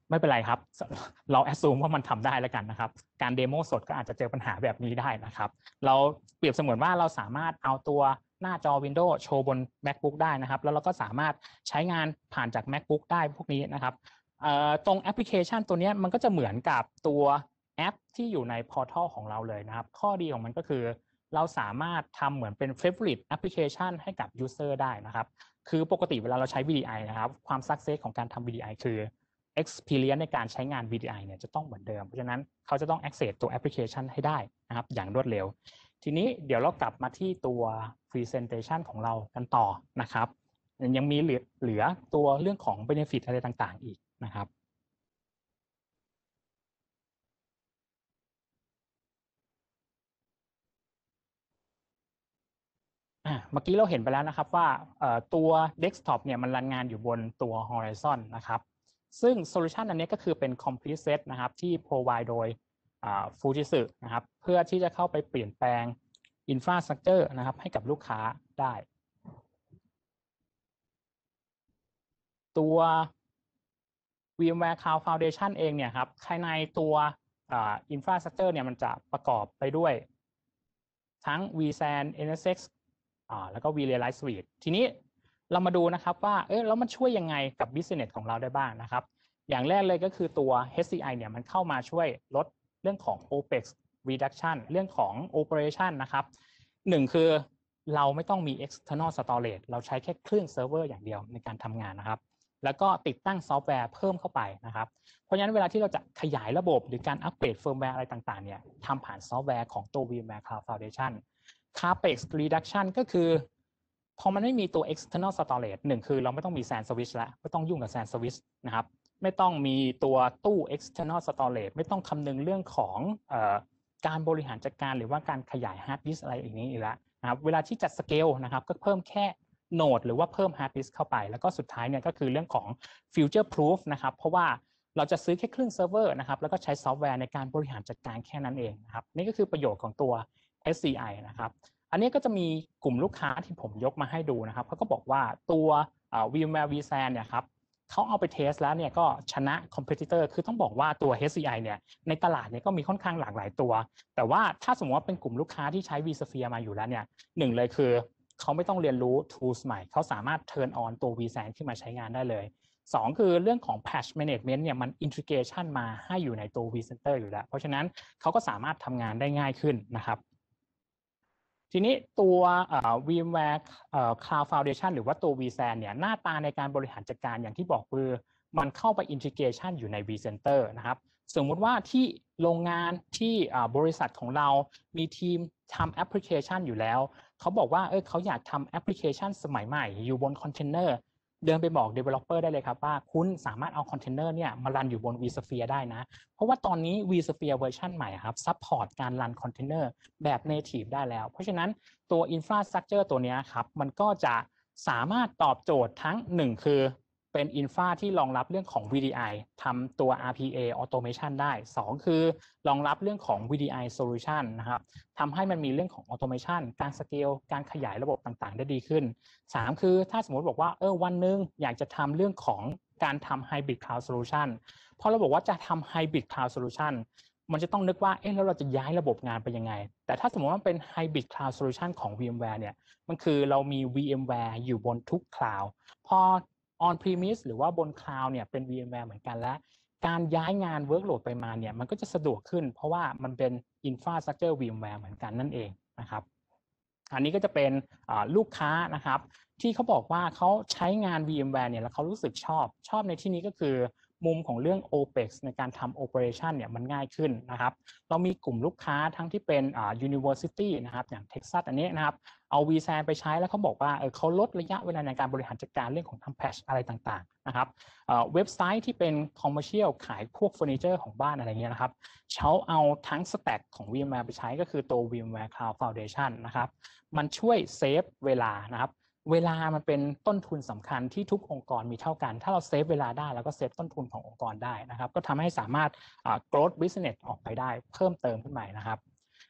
ไม่เป็นไรครับเราแอสซูมว่ามันทำได้แล้วกันนะครับการเดโมสดก็อาจจะเจอปัญหาแบบนี้ได้นะครับเราเปรียบเสมือนว่าเราสามารถเอาตัวหน้าจอ Windows โชว์บน MacBook ได้นะครับแล้วเราก็สามารถใช้งานผ่านจาก MacBook ได้พวกนี้นะครับตรงแอปพลิเคชันตัวนี้มันก็จะเหมือนกับตัวแอปที่อยู่ใน Portal ของเราเลยนะครับข้อดีของมันก็คือเราสามารถทำเหมือนเป็น favorite application ให้กับ user ได้นะครับคือปกติเวลาเราใช้ วี ดี ไอ นะครับความ success ของการทำ วี ดี ไอ คือ experience ในการใช้งาน วี ดี ไอ เนี่ยจะต้องเหมือนเดิมเพราะฉะนั้นเขาจะต้อง access ตัวแอปพลิเคชันให้ได้นะครับอย่างรวดเร็วทีนี้เดี๋ยวเรากลับมาที่ตัว presentation ของเรากันต่อนะครับยังมีเหลือเหลือตัวเรื่องของ benefit อะไรต่างๆอีกนะครับเมื่อกี้เราเห็นไปแล้วนะครับว่าตัว desktop เนี่ยมันรันงานอยู่บนตัว horizon นะครับซึ่งโซลูชันอันนี้ก็คือเป็น complete set นะครับที่ provide โดย Fujitsu นะครับเพื่อที่จะเข้าไปเปลี่ยนแปลง infrastructure นะครับให้กับลูกค้าได้ตัว VMware Cloud Foundation เองเนี่ยครับภายในตัว infrastructure เนี่ยมันจะประกอบไปด้วยทั้ง vSAN เอ็น เอส เอ็กซ์ อ่าแล้วก็ vRealize Suite ทีนี้เรามาดูนะครับว่าเอ๊ะแล้วมันช่วยยังไงกับ business ของเราได้บ้างนะครับอย่างแรกเลยก็คือตัว เอช ซี ไอ เนี่ยมันเข้ามาช่วยลดเรื่องของ โอ พี อี เอ็กซ์ reduction เรื่องของ operation นะครับหนึ่งคือเราไม่ต้องมี external storage เราใช้แค่คลื่นเซิร์ฟเวอร์อย่างเดียวในการทำงานนะครับแล้วก็ติดตั้งซอฟต์แวร์เพิ่มเข้าไปนะครับเพราะฉะนั้นเวลาที่เราจะขยายระบบหรือการอัปเกรดเฟิร์มแวร์อะไรต่างๆเนี่ยทำผ่านซอฟต์แวร์ของตัว VMware Cloud Foundation Capex reduction ก็คือพอมันไม่มีตัว external storage หนึ่งคือเราไม่ต้องมี SAN switch แล้วไม่ต้องยุ่งกับ SAN switch นะครับไม่ต้องมีตัวตู้ external storage ไม่ต้องคำนึงเรื่องของเอ่อการบริหารจัดการหรือว่าการขยาย hard disk อะไรอย่างนี้อีกแล้วนะครับเวลาที่จัด scale นะครับก็เพิ่มแค่โหนดหรือว่าเพิ่ม hard disk เข้าไปแล้วก็สุดท้ายเนี่ยก็คือเรื่องของ future proof นะครับเพราะว่าเราจะซื้อแค่เครื่องเซิร์ฟเวอร์นะครับแล้วก็ใช้ซอฟต์แวร์ในการบริหารจัดการแค่นั้นเองนะครับนี่ก็คือประโยชน์ของตัว เอช ซี ไอ นะครับอันนี้ก็จะมีกลุ่มลูกค้าที่ผมยกมาให้ดูนะครับเขาก็บอกว่าตัว VMware vSAN เนี่ยครับเขาเอาไปเทสแล้วเนี่ยก็ชนะ competitor คือต้องบอกว่าตัว เอช ซี ไอ เนี่ยในตลาดเนี่ยก็มีค่อนข้างหลากหลายตัวแต่ว่าถ้าสมมติว่าเป็นกลุ่มลูกค้าที่ใช้ vSphere มาอยู่แล้วเนี่ยหนึ่งเลยคือเขาไม่ต้องเรียนรู้ tools ใหม่เขาสามารถ turn on ตัว vSAN ขึ้นมาใช้งานได้เลยสองคือเรื่องของ patch management เนี่ยมัน integration มาให้อยู่ในตัว vCenter อยู่แล้วเพราะฉะนั้นเขาก็สามารถทำงานได้ง่ายขึ้นนะครับทีนี้ตัว VMware Cloud Foundation หรือว่าตัว vSAN เนี่ยหน้าตาในการบริหารจัดการอย่างที่บอกคือมันเข้าไป integration อยู่ใน vCenter นะครับสมมุติว่าที่โรงงานที่บริษัทของเรามีทีมทำแอปพลิเคชันอยู่แล้วเขาบอกว่าเออเขาอยากทำแอปพลิเคชันสมัยใหม่อยู่บนคอนเทนเนอร์เดินไปบอก developer ได้เลยครับว่าคุณสามารถเอาคอนเทนเนอร์เนี่ยมารันอยู่บน vSphere ได้นะเพราะว่าตอนนี้ vSphere เวอร์ชันใหม่ครับ support การรันคอนเทนเนอร์แบบ native ได้แล้วเพราะฉะนั้นตัว infrastructure ตัวนี้ครับมันก็จะสามารถตอบโจทย์ทั้งหนึ่งคือเป็น infra ที่รองรับเรื่องของ วี ดี ไอ ทำตัว อาร์ พี เอ automation ได้สองคือรองรับเรื่องของ วี ดี ไอ solution นะครับทำให้มันมีเรื่องของ automation การ scale การขยายระบบต่างๆได้ดีขึ้นสามคือถ้าสมมติบอกว่าเออวันนึงอยากจะทำเรื่องของการทำ hybrid cloud solution พอเราบอกว่าจะทำ hybrid cloud solution มันจะต้องนึกว่าเอ๊ะแล้วเราจะย้ายระบบงานไปยังไงแต่ถ้าสมมติว่าเป็น hybrid cloud solution ของ VMware เนี่ยมันคือเรามี VMware อยู่บนทุก cloud พอ on premise หรือว่าบน cloud เนี่ยเป็น VMware เหมือนกันและการย้ายงาน workload ไปมาเนี่ยมันก็จะสะดวกขึ้นเพราะว่ามันเป็น infrastructure VMware เหมือนกันนั่นเองนะครับอันนี้ก็จะเป็นลูกค้านะครับที่เขาบอกว่าเขาใช้งาน VMware เนี่ยแล้วเขารู้สึกชอบชอบในที่นี้ก็คือมุมของเรื่อง โอ พี อี เอ็กซ์ ในการทำ operation เนี่ยมันง่ายขึ้นนะครับเรามีกลุ่มลูกค้าทั้งที่เป็น university นะครับอย่าง Texas อันนี้นะครับเอา vSAN ไปใช้แล้วเขาบอกว่าเออเขาลดระยะเวลาในการบริหารจัดการเรื่องของทำ patch อะไรต่างๆนะครับเว็บไซต์ที่เป็น commercial ขายพวกเฟอร์นิเจอร์ของบ้านอะไรเงี้ยนะครับเขาเอาทั้ง stack ของ VMware ไปใช้ก็คือตัว VMware Cloud Foundation นะครับมันช่วยเซฟเวลานะครับเวลามันเป็นต้นทุนสำคัญที่ทุกองค์กรมีเท่ากันถ้าเราเซฟเวลาได้แล้วก็เซฟต้นทุนขององค์กรได้นะครับก็ทำให้สามารถ growth business ออกไปได้เพิ่มเติมขึ้นมานะครับ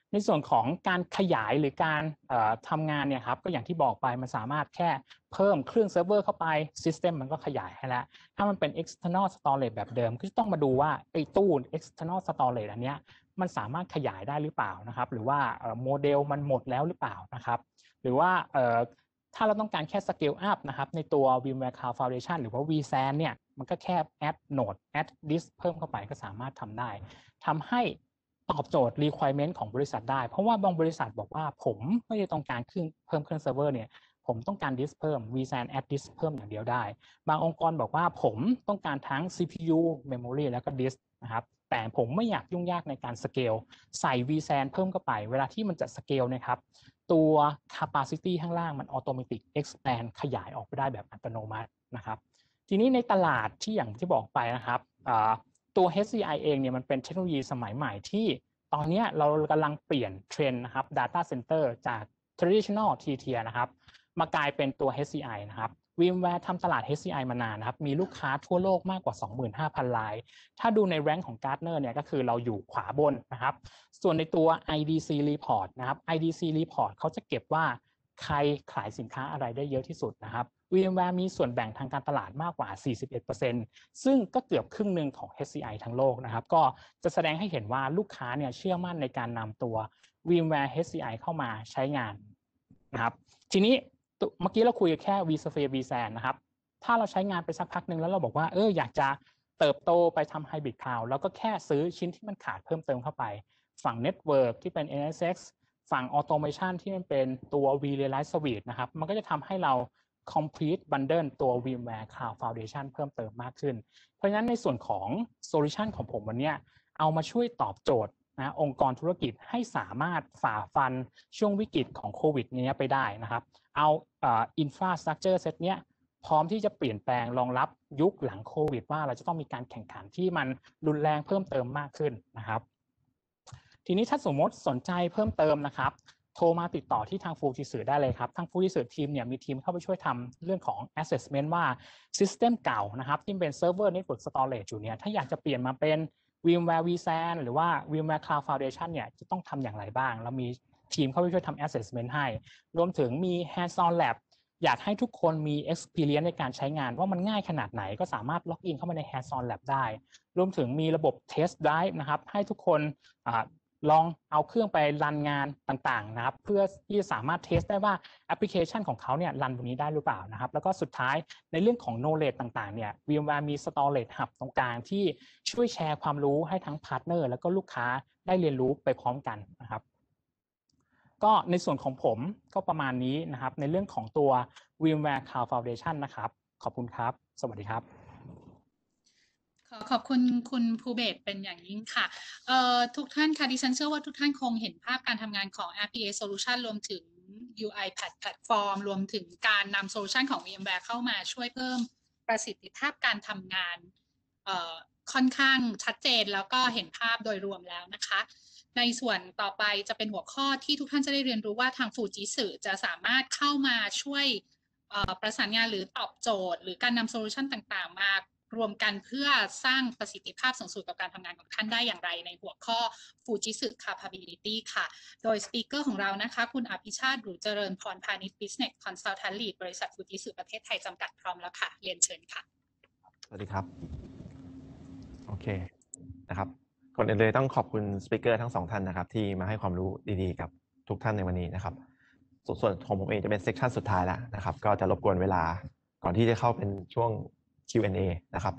ในส่วนของการขยายหรือการทำงานเนี่ยครับก็อย่างที่บอกไปมันสามารถแค่เพิ่มเครื่องเซิร์ฟเวอร์เข้าไป System มันก็ขยายให้แล้วถ้ามันเป็น external storage แบบเดิมก็ต้องมาดูว่าไอ้ตู้ external storage อันเนี้ยมันสามารถขยายได้หรือเปล่านะครับหรือว่าโมเดลมันหมดแล้วหรือเปล่านะครับหรือว่าถ้าเราต้องการแค่ scale up นะครับในตัว VMware Cloud Foundation หรือว่า วี แซน เนี่ยมันก็แค่ add node add disk เพิ่มเข้าไปก็สามารถทำได้ทำให้ตอบโจทย์ requirement ของบริษัทได้เพราะว่าบางบริษัทบอกว่าผมไม่ได้ต้องการเครื่องเพิ่มเครื่องเซิร์ฟเวอร์เนี่ยผมต้องการ disk เพิ่ม วี แซน add disk เพิ่มอย่างเดียวได้บางองค์กรบอกว่าผมต้องการทั้ง ซี พี ยู memory แล้วก็ disk นะครับแต่ผมไม่อยากยุ่งยากในการ scale ใส่ วี แซน เพิ่มเข้าไปเวลาที่มันจะ scale นะครับตัว capacity ข้างล่างมัน automatic expand ขยายออกไปได้แบบอัตโนมัตินะครับทีนี้ในตลาดที่อย่างที่บอกไปนะครับตัว เอช ซี ไอ เองเนี่ยมันเป็นเทคโนโลยีสมัยใหม่ที่ตอนนี้เรากำลังเปลี่ยนเทรนด์นะครับ data center จาก traditional T-tier นะครับมากลายเป็นตัว เอช ซี ไอ นะครับ VMware ทำตลาด เอช ซี ไอ มานานนะครับมีลูกค้าทั่วโลกมากกว่า สองหมื่นห้าพัน รายถ้าดูในแรงของ Gartner เนี่ยก็คือเราอยู่ขวาบนนะครับส่วนในตัว ไอ ดี ซี report นะครับ ไอ ดี ซี report เขาจะเก็บว่าใครขายสินค้าอะไรได้เยอะที่สุดนะครับ VMware มีส่วนแบ่งทางการตลาดมากกว่า สี่สิบเอ็ดเปอร์เซ็นต์ ซึ่งก็เกือบครึ่งหนึ่งของ เอช ซี ไอ ทั้งโลกนะครับก็จะแสดงให้เห็นว่าลูกค้าเนี่ยเชื่อมั่นในการนำตัว VMware เอช ซี ไอ เข้ามาใช้งานนะครับทีนี้เมื่อกี้เราคุยแค่ vSphere วี แซน นะครับถ้าเราใช้งานไปสักพักหนึ่งแล้วเราบอกว่าเอออยากจะเติบโตไปทำ Hybrid Cloud แล้วก็แค่ซื้อชิ้นที่มันขาดเพิ่มเติมเข้าไปฝั่ง Network ที่เป็น เอ็น เอส เอ็กซ์ ฝั่ง Automation ที่มันเป็นตัว vRealize Suite นะครับมันก็จะทำให้เรา complete bundle ตัว VMware Cloud Foundation เพิ่มเติมมากขึ้นเพราะฉะนั้นในส่วนของ solution ของผมวันนี้เอามาช่วยตอบโจทย์นะองค์กรธุรกิจให้สามารถฝ่าฟันช่วงวิกฤตของโควิดนี้ไปได้นะครับเอาอ่า infrastructure set เนี้ยพร้อมที่จะเปลี่ยนแปลงรองรับยุคหลังโควิดว่าเราจะต้องมีการแข่งขันที่มันรุนแรงเพิ่มเติมมากขึ้นนะครับทีนี้ถ้าสมมติสนใจเพิ่มเติมนะครับโทรมาติดต่อที่ทางฟูจิสึได้เลยครับทางฟูจิสึทีมเนี่ยมีทีมเข้าไปช่วยทำเรื่องของ assessment ว่า system เก่านะครับที่เป็น server network storage อยู่เนี่ยถ้าอยากจะเปลี่ยนมาเป็น VMware วี แซน หรือว่า VMware Cloud Foundation เนี่ยจะต้องทำอย่างไรบ้างแล้วมีทีมเข้าไปช่วยทำ assessment ให้รวมถึงมี hands on lab อยากให้ทุกคนมี experience ในการใช้งานว่ามันง่ายขนาดไหนก็สามารถล็อกอินเข้ามาใน hands on lab ได้รวมถึงมีระบบ test drive นะครับให้ทุกคนลองเอาเครื่องไปรันงานต่างๆนะครับเพื่อที่จะสามารถเทสได้ว่าแอปพลิเคชันของเขาเนี่ยรันบนนี้ได้หรือเปล่านะครับแล้วก็สุดท้ายในเรื่องของ knowledge ต่างๆเนี่ย VMware มี storage hub ตรงกลางที่ช่วยแชร์ความรู้ให้ทั้งพาร์ทเนอร์แล้วก็ลูกค้าได้เรียนรู้ไปพร้อมกันนะครับก็ในส่วนของผมก็ประมาณนี้นะครับในเรื่องของตัว VMware Cloud Foundation นะครับขอบคุณครับสวัสดีครับขอขอบคุณคุณภูเบศรเป็นอย่างยิ่งค่ะเอ่อทุกท่านค่ะดิฉันเชื่อว่าทุกท่านคงเห็นภาพการทำงานของ อาร์ พี เอ Solution รวมถึง ยู ไอ Platform รวมถึงการนำโซลูชันของ VMware เข้ามาช่วยเพิ่มประสิทธิภาพการทำงานเอ่อค่อนข้างชัดเจนแล้วก็เห็นภาพโดยรวมแล้วนะคะในส่วนต่อไปจะเป็นหัวข้อที่ทุกท่านจะได้เรียนรู้ว่าทางฟูจิสึจะสามารถเข้ามาช่วยประสานงานหรือตอบโจทย์หรือการนำโซลูชันต่างๆมารวมกันเพื่อสร้างประสิทธิภาพสูงสุดกับการทำงานของท่านได้อย่างไรในหัวข้อ Fujitsu Capability ค่ะโดยสปีกเกอร์ของเรานะคะคุณอภิชาติหรูเจริญพรพาณิชย์ Business Consultant Lead บริษัท Fujitsu ประเทศไทยจำกัดพร้อมแล้วค่ะเรียนเชิญค่ะสวัสดีครับโอเคนะครับก่อนอื่นเลยต้องขอบคุณสปีกเกอร์ทั้งสองท่านนะครับที่มาให้ความรู้ดีๆกับทุกท่านในวันนี้นะครับส่วนของผมเองจะเป็นเซสชันสุดท้ายแล้วนะครับก็จะรบกวนเวลาก่อนที่จะเข้าเป็นช่วง คิว แอนด์ เอ นะครับ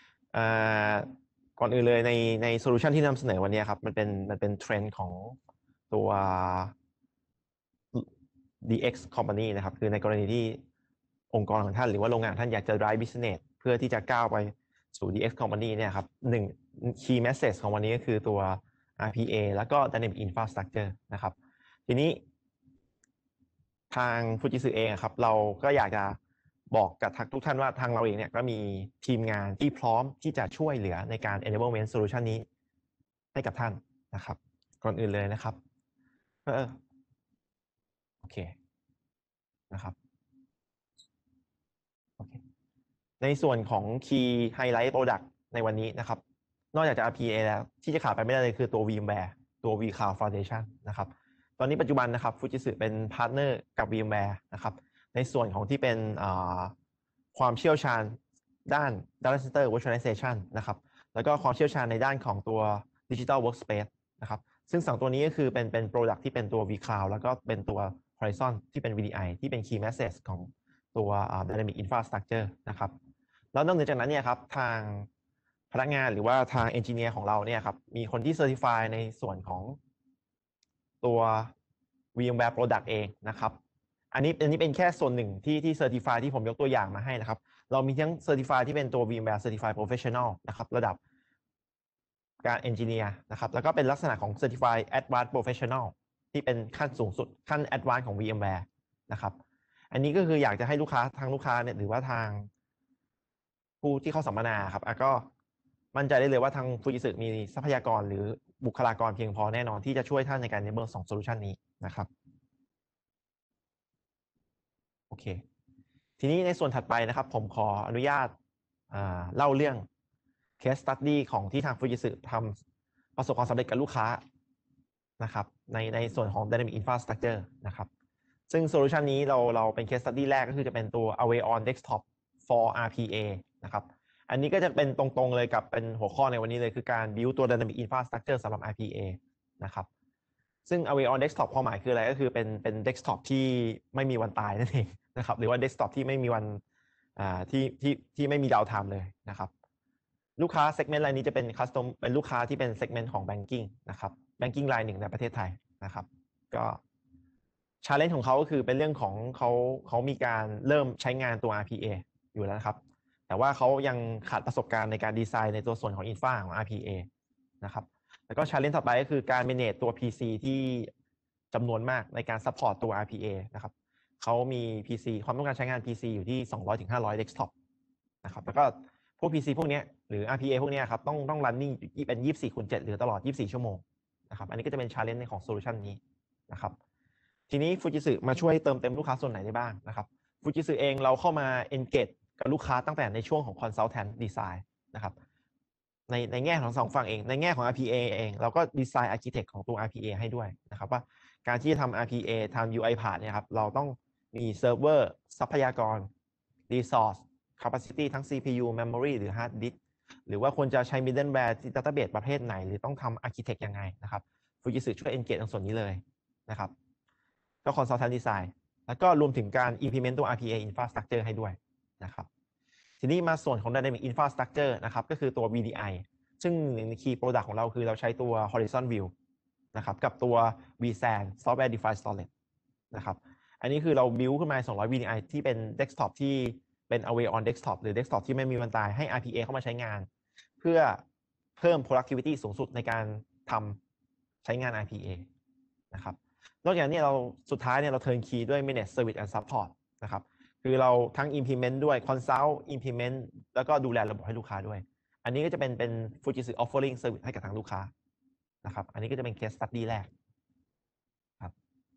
ก่อนอื่นเลยในในโซลูชันที่นำเสนอวันนี้ครับมันเป็นมันเป็นเทรนด์ของตัว ดี เอ็กซ์ Company นะครับคือในกรณีที่องค์กรของท่านหรือว่าโรงงานท่านอยากจะ drive business เพื่อที่จะก้าวไปสู่ ดี เอ็กซ์ Company เนี่ยครับหนึ่ง key message ของวันนี้ก็คือตัว อาร์ พี เอ แล้วก็ Dynamic Infrastructure นะครับทีนี้ทาง Fujitsu เองครับเราก็อยากจะบอกกับทุกท่านว่าทางเราเองเนี่ยก็มีทีมงานที่พร้อมที่จะช่วยเหลือในการ enablement solution นี้ให้กับท่านนะครับก่อนอื่นเลยนะครับเออโอเคนะครับโอเคในส่วนของ Key Highlight Product ในวันนี้นะครับนอกจากจะ อาร์ พี เอ แล้วที่จะขาดไปไม่ได้เลยคือตัว VMware ตัว vCloud Foundation นะครับตอนนี้ปัจจุบันนะครับ Fujitsu เป็นพาร์ทเนอร์กับ VMware นะครับในส่วนของที่เป็นความเชี่ยวชาญด้าน Data Center Virtualization นะครับแล้วก็ความเชี่ยวชาญในด้านของตัว Digital Workspace นะครับซึ่งสองตัวนี้ก็คือเป็นเป็น Product ที่เป็นตัว vCloud แล้วก็เป็นตัว Horizon ที่เป็น วี ดี ไอ ที่เป็น Key Message ของตัว Dynamic Infrastructure นะครับแล้วนอกจากนั้นเนี่ยครับทางพนักงานหรือว่าทาง Engineer ของเราเนี่ยครับมีคนที่ Certify ในส่วนของตัว VMware Product เองนะครับอันนี้อันนี้เป็นแค่ส่วนหนึ่งที่ที่ Certify ที่ผมยกตัวอย่างมาให้นะครับเรามีทั้ง Certify ที่เป็นตัว VMware Certified Professional นะครับระดับการ Engineer นะครับแล้วก็เป็นลักษณะของ Certified Advanced Professional ที่เป็นขั้นสูงสุดขั้น Advanced ของ VMware นะครับอันนี้ก็คืออยากจะให้ลูกค้าทางลูกค้าเนี่ยหรือว่าทางผู้ที่เข้าสัมมนาครับก็มั่นใจได้เลยว่าทาง Fujitsu มีทรัพยากรหรือบุคลากรเพียงพอแน่นอนที่จะช่วยท่านในการ enable สอง solution นี้นะครับโอเคทีนี้ในส่วนถัดไปนะครับผมขออนุญาตเล่าเรื่อง case study ของที่ทาง Fujitsu ทำประสบความสำเร็จกับลูกค้านะครับในในส่วนของ Dynamic Infrastructure นะครับซึ่งโซลูชันนี้เราเราเป็น case study แรกก็คือจะเป็นตัว Away on Desktop for อาร์ พี เอ นะครับอันนี้ก็จะเป็นตรงๆเลยกับเป็นหัวข้อในวันนี้เลยคือการ build ตัว Dynamic Infrastructure สำหรับ อาร์ พี เอ นะครับซึ่ง Away on Desktop ความหมายคืออะไรก็คือเป็นเป็น desktop ที่ไม่มีวันตายนั่นเองนะครับหรือว่า desktop ที่ไม่มีวันอ่าที่ที่ที่ไม่มีดาวไทม์เลยนะครับลูกค้า segment รายนี้จะเป็น custom เป็นลูกค้าที่เป็น segment ของ banking นะครับ banking รายหนึ่งในประเทศไทยนะครับก็ challenge ของเขาก็คือเป็นเรื่องของเขาเขามีการเริ่มใช้งานตัว อาร์ พี เอ อยู่แล้วนะครับแต่ว่าเขายังขาดประสบการณ์ในการดีไซน์ในตัวส่วนของ Infra ของ อาร์ พี เอ นะครับแล้วก็ challenge ต่อไปก็คือการ manage ตัว พี ซี ที่จำนวนมากในการ support ตัว อาร์ พี เอ นะครับเขามี พี ซี ความต้องการใช้งาน พี ซี อยู่ที่ สองร้อยถึงห้าร้อย desktop นะครับแล้วก็พวก พี ซี พวกนี้หรือ อาร์ พี เอ พวกนี้ครับต้องต้อง running เป็นยี่สิบสี่คูณเจ็ดหรือตลอดยี่สิบสี่ชั่วโมงนะครับอันนี้ก็จะเป็น challenge ในของ solution นี้นะครับทีนี้ Fujitsu มาช่วยเติมเต็มลูกค้าส่วนไหนได้บ้างนะครับ Fujitsu เองเราเข้ามา engage กับลูกค้าตั้งแต่ในช่วงของ consultant design นะครับในในแง่ของสองฝั่งเองในแง่ของ อาร์ พี เอ เองเราก็ design architect ของตัว อาร์ พี เอ ให้ด้วยนะครับว่าการที่จะทำ อาร์ พี เอ ทำ ยู ไอ พาธ เนี่ยครับเราต้องมี server ทรัพยากร resource capacity ทั้ง ซี พี ยู memory หรือ hard disk หรือว่าควรจะใช้ middleware ที่ database ประเภทไหนหรือต้องทำ architect ยังไงนะครับ Fujitsu ช่วย engage ตรงส่วนนี้เลยนะครับก็ consultant design แล้วก็รวมถึงการ implement ตัว อาร์ พี เอ infrastructure ให้ด้วยนะครับทีนี้มาส่วนของ Dynamic Infrastructure นะครับก็คือตัว วี ดี ไอ ซึ่งหนึ่งใน Key Product ของเราคือเราใช้ตัว Horizon View นะครับกับตัว วี แซน Software Defined Storage นะครับอันนี้คือเรา build ขึ้นมาสองร้อย วี ดี ไอ ที่เป็น desktop ที่เป็น Away on Desktop หรือ desktop ที่ไม่มีวันตายให้ อาร์ พี เอ เข้ามาใช้งานเพื่อเพิ่ม productivity สูงสุดในการทำใช้งาน อาร์ พี เอ นะครับนอกจากนี้เราสุดท้ายเนี่ยเรา turnkey ด้วย manage service and support นะครับคือเราทั้ง implement ด้วย consult implement แล้วก็ดูแลระบบให้ลูกค้าด้วยอันนี้ก็จะเป็นเป็น Fujitsu offering service ให้กับทางลูกค้านะครับอันนี้ก็จะเป็น case study แรกครับ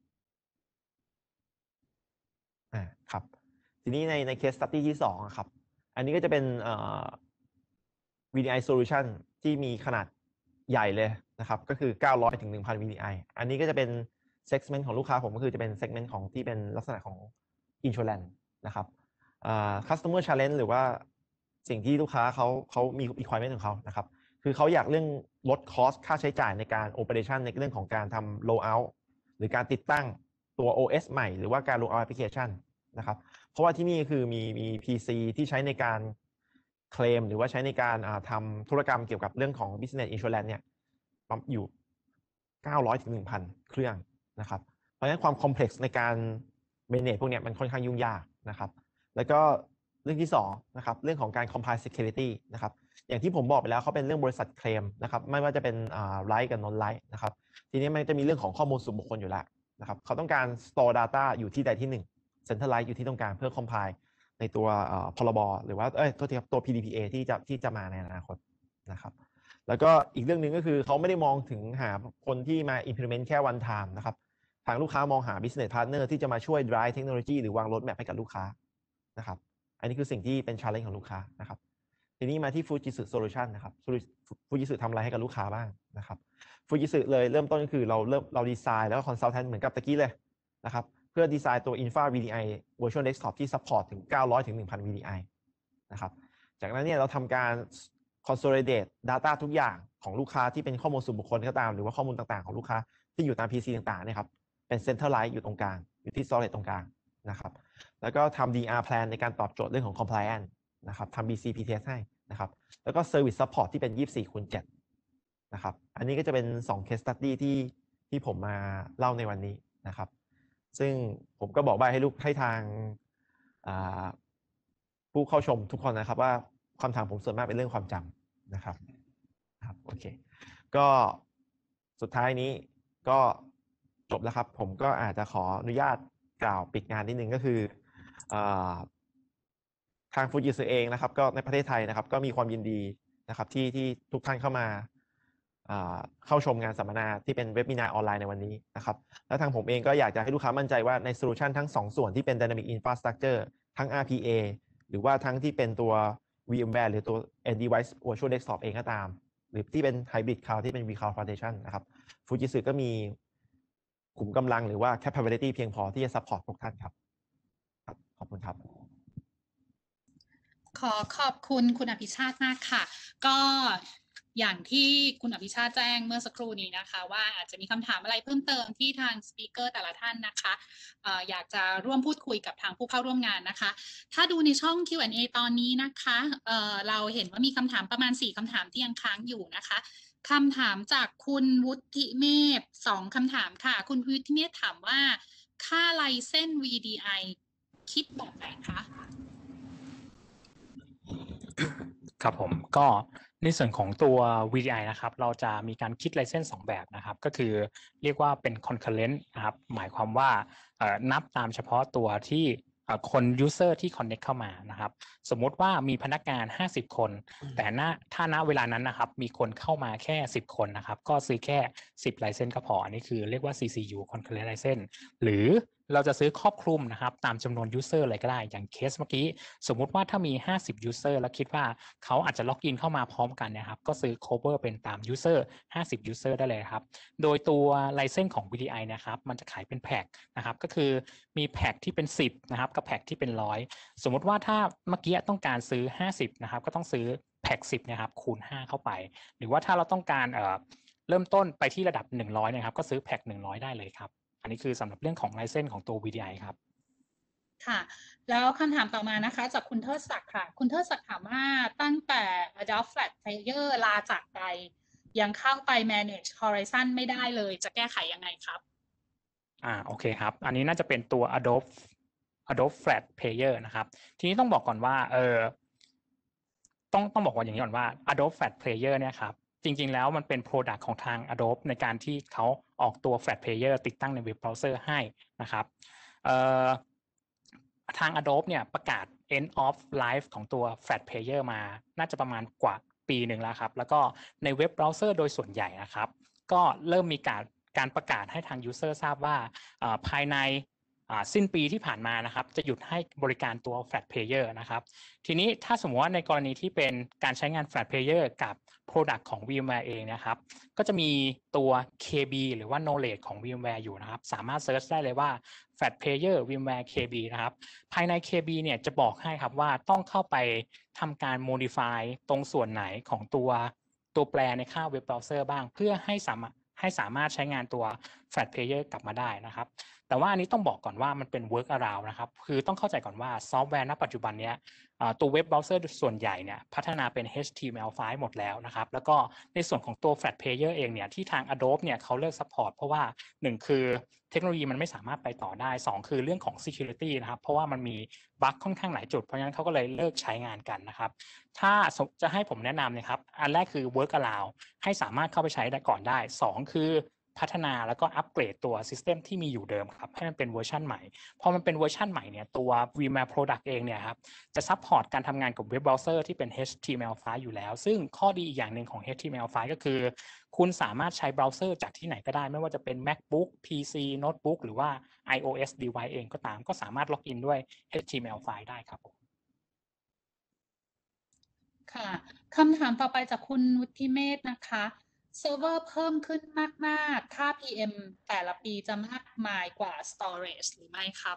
อ่าครับทีนี้ในใน case study ที่สองครับอันนี้ก็จะเป็นเอ่อ วี ดี ไอ solution ที่มีขนาดใหญ่เลยนะครับก็คือเก้าร้อยถึง หนึ่งพัน วี ดี ไอ อันนี้ก็จะเป็น segment ของลูกค้าผมก็คือจะเป็น segment ของที่เป็นลักษณะของ insurance นะครับอ่า customer challenge หรือว่าสิ่งที่ลูกค้าเขาเขามี requirement ของเขานะครับคือเขาอยากเรื่องลด cost ค่าใช้จ่ายในการ operation ในเรื่องของการทำ rollout หรือการติดตั้งตัว โอ เอส ใหม่หรือว่าการ rollout application นะครับเพราะว่าที่นี่คือมีมี พี ซี ที่ใช้ในการเคลมหรือว่าใช้ในการทำธุรกรรมเกี่ยวกับเรื่องของ business insurance เนี่ยอยู่เก้าร้อยถึง หนึ่งพัน เครื่องนะครับเพราะฉะนั้นความ complex ในการ manage พวกนี้มันค่อนข้างยุ่งยากนะครับแล้วก็เรื่องที่สองนะครับเรื่องของการ compile security นะครับอย่างที่ผมบอกไปแล้วเขาเป็นเรื่องบริษัทเคลมนะครับไม่ว่าจะเป็นอ่า right กับ non right นะครับทีนี้มันจะมีเรื่องของข้อมูลส่วนบุคคลอยู่แล้วนะครับเขาต้องการ store data อยู่ที่ใดที่หนึ่ง centralize อยู่ที่ตรงกลางเพื่อ compile ในตัวพรบหรือว่าเอ้ยตัวที่ตัว พี ดี พี เอ ที่จะที่จะมาในอนาคตนะครับแล้วก็อีกเรื่องหนึ่งก็คือเขาไม่ได้มองถึงหาคนที่มา implement แค่ one time นะครับทางลูกค้ามองหา business partner ที่จะมาช่วย drive เทคโนโลยีหรือวาง roadmap ให้กับลูกค้านะครับอันนี้คือสิ่งที่เป็น challenge ของลูกค้านะครับทีทีนี้มาที่ Fujitsu Solution นะครับ Fujitsu ทำอะไรให้กับลูกค้าบ้างนะครับ Fujitsu เลยเริ่มต้นก็คือเราเริ่มเราดีไซน์แล้วก็ consultant เหมือนกับตะกี้เลยนะครับเพื่อดีไซน์ตัว Infra วี ดี ไอ Virtual Desktop ที่ support ถึงเก้าร้อยถึง หนึ่งพัน วี ดี ไอ นะครับจากนั้นเนี่ยเราทำการ consolidate data ทุกอย่างของลูกค้าที่เป็นข้อมูลส่วนบุคคลก็ตามหรือว่าข้อมูลต่างๆของลูกค้าที่อยู่ตาม พี ซี ต่างๆเนี่ยครับเป็น centralize อยู่ตรงกลางอยู่ที่ storage ตรงกลางนะครับแล้วก็ทำ ดี อาร์ plan ในการตอบโจทย์เรื่องของ compliance นะครับทำ บี ซี พี ที เอส ให้นะครับแล้วก็ service support ที่เป็น ยี่สิบสี่คูณเจ็ด นะครับอันนี้ก็จะเป็นสอง case study ที่ที่ผมมาเล่าในวันนี้นะครับซึ่งผมก็บอกใบให้ลูกให้ทางผู้เข้าชมทุกคนนะครับว่าคำถามผมส่วนมากเป็นเรื่องความจำนะครับครับโอเคก็สุดท้ายนี้ก็จบแล้วครับผมก็อาจจะขออนุญาตกล่าวปิดงานนิดนึงก็คือทาง Fujitsu เองนะครับก็ในประเทศไทยนะครับก็มีความยินดีนะครับที่ที่ทุกท่านเข้ามาเข้าชมงานสัมมนาที่เป็นเว็บมินาออนไลน์ในวันนี้นะครับแล้วทางผมเองก็อยากจะให้ลูกค้ามั่นใจว่าในโซลูชันทั้งสองส่วนที่เป็น Dynamic Infrastructure ทั้ง อาร์ พี เอ หรือว่าทั้งที่เป็นตัว VMware หรือตัว End Device Virtual Desktop เองก็ตามหรือที่เป็น Hybrid Cloud ที่เป็น vCloud Foundation นะครับ Fujitsu ก็มีขุมกำลังหรือว่า capability เพียงพอที่จะ support พวกท่านครับขอบคุณครับขอขอบคุณคุณอภิชาติมากค่ะก็อย่างที่คุณอภิชาติแจ้งเมื่อสักครู่นี้นะคะว่าอาจจะมีคำถามอะไรเพิ่มเติมที่ทางสปีกเกอร์แต่ละท่านนะคะเอ่ออยากจะร่วมพูดคุยกับทางผู้เข้าร่วมงานนะคะถ้าดูในช่อง คิว แอนด์ เอ ตอนนี้นะคะเอ่อเราเห็นว่ามีคำถามประมาณสี่คำถามที่ยังค้างอยู่นะคะคำถามจากคุณวุฒิเมธสองคำถามค่ะคุณวุฒิเมธถามว่าค่าไลเซนส์ วี ดี ไอ คิดแบบไหนคะครับผมก็ในส่วนของตัว วี ดี ไอ นะครับเราจะมีการคิดไลเซนส์สองแบบนะครับก็คือเรียกว่าเป็น concurrent นะครับหมายความว่านับตามเฉพาะตัวที่คน user ที่ connect เข้ามานะครับสมมุติว่ามีพนักงานห้าสิบคนแต่ณถ้าณเวลานั้นนะครับมีคนเข้ามาแค่สิบคนนะครับก็ซื้อแค่สิบไลเซนส์ก็พออันนี้คือเรียกว่า ซี ซี ยู concurrent license หรือเราจะซื้อครอบคลุมนะครับตามจำนวน user อะไรก็ได้อย่างเคสเมื่อกี้สมมุติว่าถ้ามีห้าสิบ user แล้วคิดว่าเขาอาจจะล็อกอินเข้ามาพร้อมกันนะครับก็ซื้อ cover เป็นตาม user ห้าสิบ user ได้เลยครับโดยตัว license ของ วี ดี ไอ นะครับมันจะขายเป็นแพ็คนะครับก็คือมีแพ็คที่เป็นสิบนะครับกับแพ็คที่เป็นหนึ่งร้อยสมมุติว่าถ้าเมื่อกี้ต้องการซื้อห้าสิบนะครับก็ต้องซื้อแพ็คสิบนะครับคูณห้าเข้าไปหรือว่าถ้าเราต้องการเอ่อเริ่มต้นไปที่ระดับหนึ่งร้อยนะครับก็ซื้อแพ็คหนึ่งร้อยได้เลยครับอันนี้คือสำหรับเรื่องของไลเซนส์ของตัว วี ดี ไอ ครับค่ะแล้วคำถามต่อมานะคะจากคุณเทิดศักดิ์ค่ะคุณเทิดศักดิ์ถามว่าตั้งแต่ Adobe Flash Player ลาจากไปยังเข้าไป Manage Horizon ไม่ได้เลยจะแก้ไขยังไงครับอ่าโอเคครับอันนี้น่าจะเป็นตัว Adobe Adobe Flash Player นะครับทีนี้ต้องบอกก่อนว่าเออต้องต้องบอกว่าอย่างนี้ก่อนว่า Adobe Flash Player เนี่ยครับจริงๆแล้วมันเป็น Product ของทาง Adobe ในการที่เขาออกตัว Flash Player ติดตั้งในเว็บเบราว์เซอร์ให้นะครับเอ่อทาง Adobe เนี่ยประกาศ end of life ของตัว Flash Player มาน่าจะประมาณกว่าปีหนึ่งแล้วครับแล้วก็ในเว็บเบราว์เซอร์โดยส่วนใหญ่นะครับก็เริ่มมีการการประกาศให้ทาง user ทราบว่าภายในสิ้นปีที่ผ่านมานะครับจะหยุดให้บริการตัว Flash Player นะครับทีนี้ถ้าสมมติว่าในกรณีที่เป็นการใช้งาน Flash Player กับ Product ของ VMware เองนะครับก็จะมีตัว เค บี หรือว่า knowledge ของ VMware อยู่นะครับสามารถเซิร์ชได้เลยว่า Flash Player VMware เค บี นะครับภายใน เค บี เนี่ยจะบอกให้ครับว่าต้องเข้าไปทำการ modify ตรงส่วนไหนของตัวตัวแปรในค่าเว็บเบราว์เซอร์บ้างเพื่อให้สามารถให้สามารถใช้งานตัว Flash Player กลับมาได้นะครับแต่ว่าอันนี้ต้องบอกก่อนว่ามันเป็น work around นะครับคือต้องเข้าใจก่อนว่าซอฟต์แวร์ณปัจจุบันนี้ตัวเว็บเบราว์เซอร์ส่วนใหญ่เนี่ยพัฒนาเป็น เอช ที เอ็ม แอล ไฟล์ หมดแล้วนะครับแล้วก็ในส่วนของตัว Flash Player เองเนี่ยที่ทาง Adobe เนี่ยเขาเลิก support เพราะว่าหนึ่งคือเทคโนโลยีมันไม่สามารถไปต่อได้สองคือเรื่องของ security นะครับเพราะว่ามันมีบั๊กค่อนข้างหลายจุดเพราะฉะนั้นเขาก็เลยเลิกใช้งานกันนะครับถ้าจะให้ผมแนะนำนะครับอันแรกคือ work around ให้สามารถเข้าไปใช้ได้ก่อนได้สองคือพัฒนาแล้วก็อัปเกรดตัวซิสเต็มที่มีอยู่เดิมครับให้มันเป็นเวอร์ชันใหม่พอมันเป็นเวอร์ชันใหม่เนี่ยตัว VMware Product เองเนี่ยครับจะซัพพอร์ตการทำงานกับเว็บเบราว์เซอร์ที่เป็น เอช ที เอ็ม แอล ไฟล์ อยู่แล้วซึ่งข้อดีอีกอย่างหนึ่งของ เอช ที เอ็ม แอล ไฟล์ ก็คือคุณสามารถใช้เบราว์เซอร์จากที่ไหนก็ได้ไม่ว่าจะเป็น MacBook พี ซี Notebook หรือว่า iOS device เองก็ตามก็สามารถล็อกอินด้วย เอช ที เอ็ม แอล ไฟล์ ได้ครับผมค่ะคำถามต่อไปจากคุณวุฒิเมธนะคะเซิร์ฟเวอร์เพิ่มขึ้นมากๆค่า พี เอ็ม แต่ละปีจะมากมายกว่า storage หรือไม่ครับ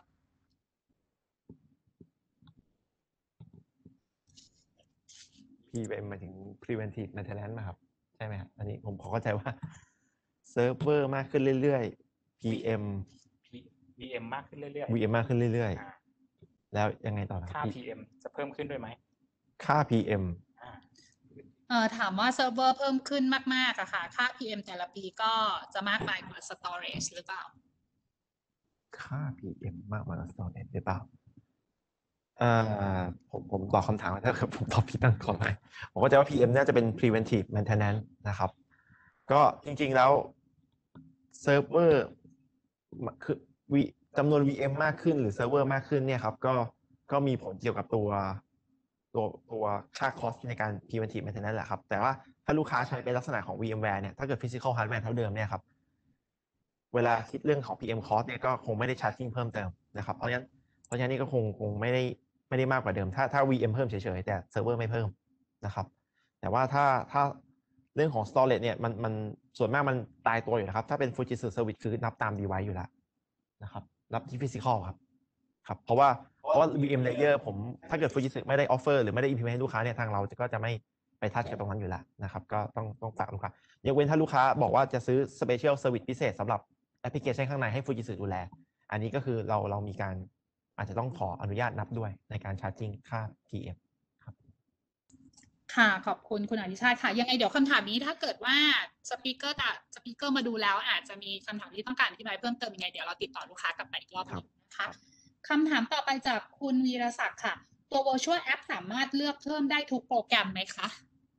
พี เอ็ม หมายถึง preventive maintenance ป่ะครับใช่ไหมครับอันนี้ผมขอเข้าใจว่าเซิร์ฟเวอร์มากขึ้นเรื่อยๆ พี เอ็มพี เอ็ม มากขึ้นเรื่อยวี เอ็ม มากขึ้นเรื่อยอ่าๆ แล้วยังไงต่อครับค่า พี เอ็ม จะเพิ่มขึ้นด้วยไหมค่า พี เอ็มอ่าเอ่อถามว่าเซิร์ฟเวอร์เพิ่มขึ้นมากๆอะค่ะค่า พี เอ็ม แต่ละปีก็จะมากมายกว่า storage หรือเปล่าค่า พี เอ็ม มากกว่า storage หรือเปล่าเอ่อผมผมตอบคำถามถ้าเกิดผมตอบผิดตั้งก่อนไหมผมก็จะว่า พี เอ็ม น่าจะเป็น preventive maintenance นะครับก็จริงๆแล้วเซิร์ฟเวอร์คือวีจำนวน วี เอ็ม มากขึ้นหรือเซิร์ฟเวอร์มากขึ้นเนี่ยครับก็ก็มีผลเกี่ยวกับตัวตัวตัวค่า cost ในการ preventive maintenance แหละครับแต่ว่าถ้าลูกค้าใช้เป็นลักษณะของ VMware เนี่ยถ้าเกิด physical hardware เท่าเดิมเนี่ยครับเวลาคิดเรื่องของ พี เอ็ม cost เนี่ยก็คงไม่ได้ charging เพิ่มเติมนะครับเพราะฉะนั้นเพราะฉะนั้นนี่ก็คงคงไม่ได้ไม่ได้มากกว่าเดิมถ้าถ้า วี เอ็ม เพิ่มเฉยๆแต่เซิร์ฟเวอร์ไม่เพิ่มนะครับแต่ว่าถ้าถ้าเรื่องของ storage เนี่ยมันมันส่วนมากมันตายตัวอยู่นะครับถ้าเป็น Fujitsu Service คือนับตาม device อยู่แล้วนะครับนับที่ physical ครับครับเพราะว่าเพราะว่า วี เอ็ม layer ผมถ้าเกิด Fujitsu ไม่ได้ offer หรือไม่ได้ implement ให้ลูกค้าเนี่ยทางเราก็จะไม่ไปทัชกับตรงนั้นอยู่แล้วนะครับก็ต้องต้องฝากลูกค้ายกเว้นถ้าลูกค้าบอกว่าจะซื้อ special service พิเศษสำหรับแอปพลิเคชันข้างในให้ Fujitsu ดูแลอันนี้ก็คือเราเรามีการอาจจะต้องขออนุญาตนับด้วยในการ charging ค่า พี เอ็ม ครับค่ะขอบคุณคุณอนิชาติค่ะยังไงเดี๋ยวคำถามนี้ถ้าเกิดว่าสปีกเกอร์สปีกเกอร์มาดูแล้วอาจจะมีคำถามที่ต้องการอธิบายเพิ่มเติมยังไงเดี๋ยวเราติดต่อลูกค้ากลับไปอีกรอบนึงนะคะคำถามต่อไปจากคุณวีรศักดิ์ค่ะตัว virtual app สามารถเลือกเพิ่มได้ทุกโปรแกรมไหมคะ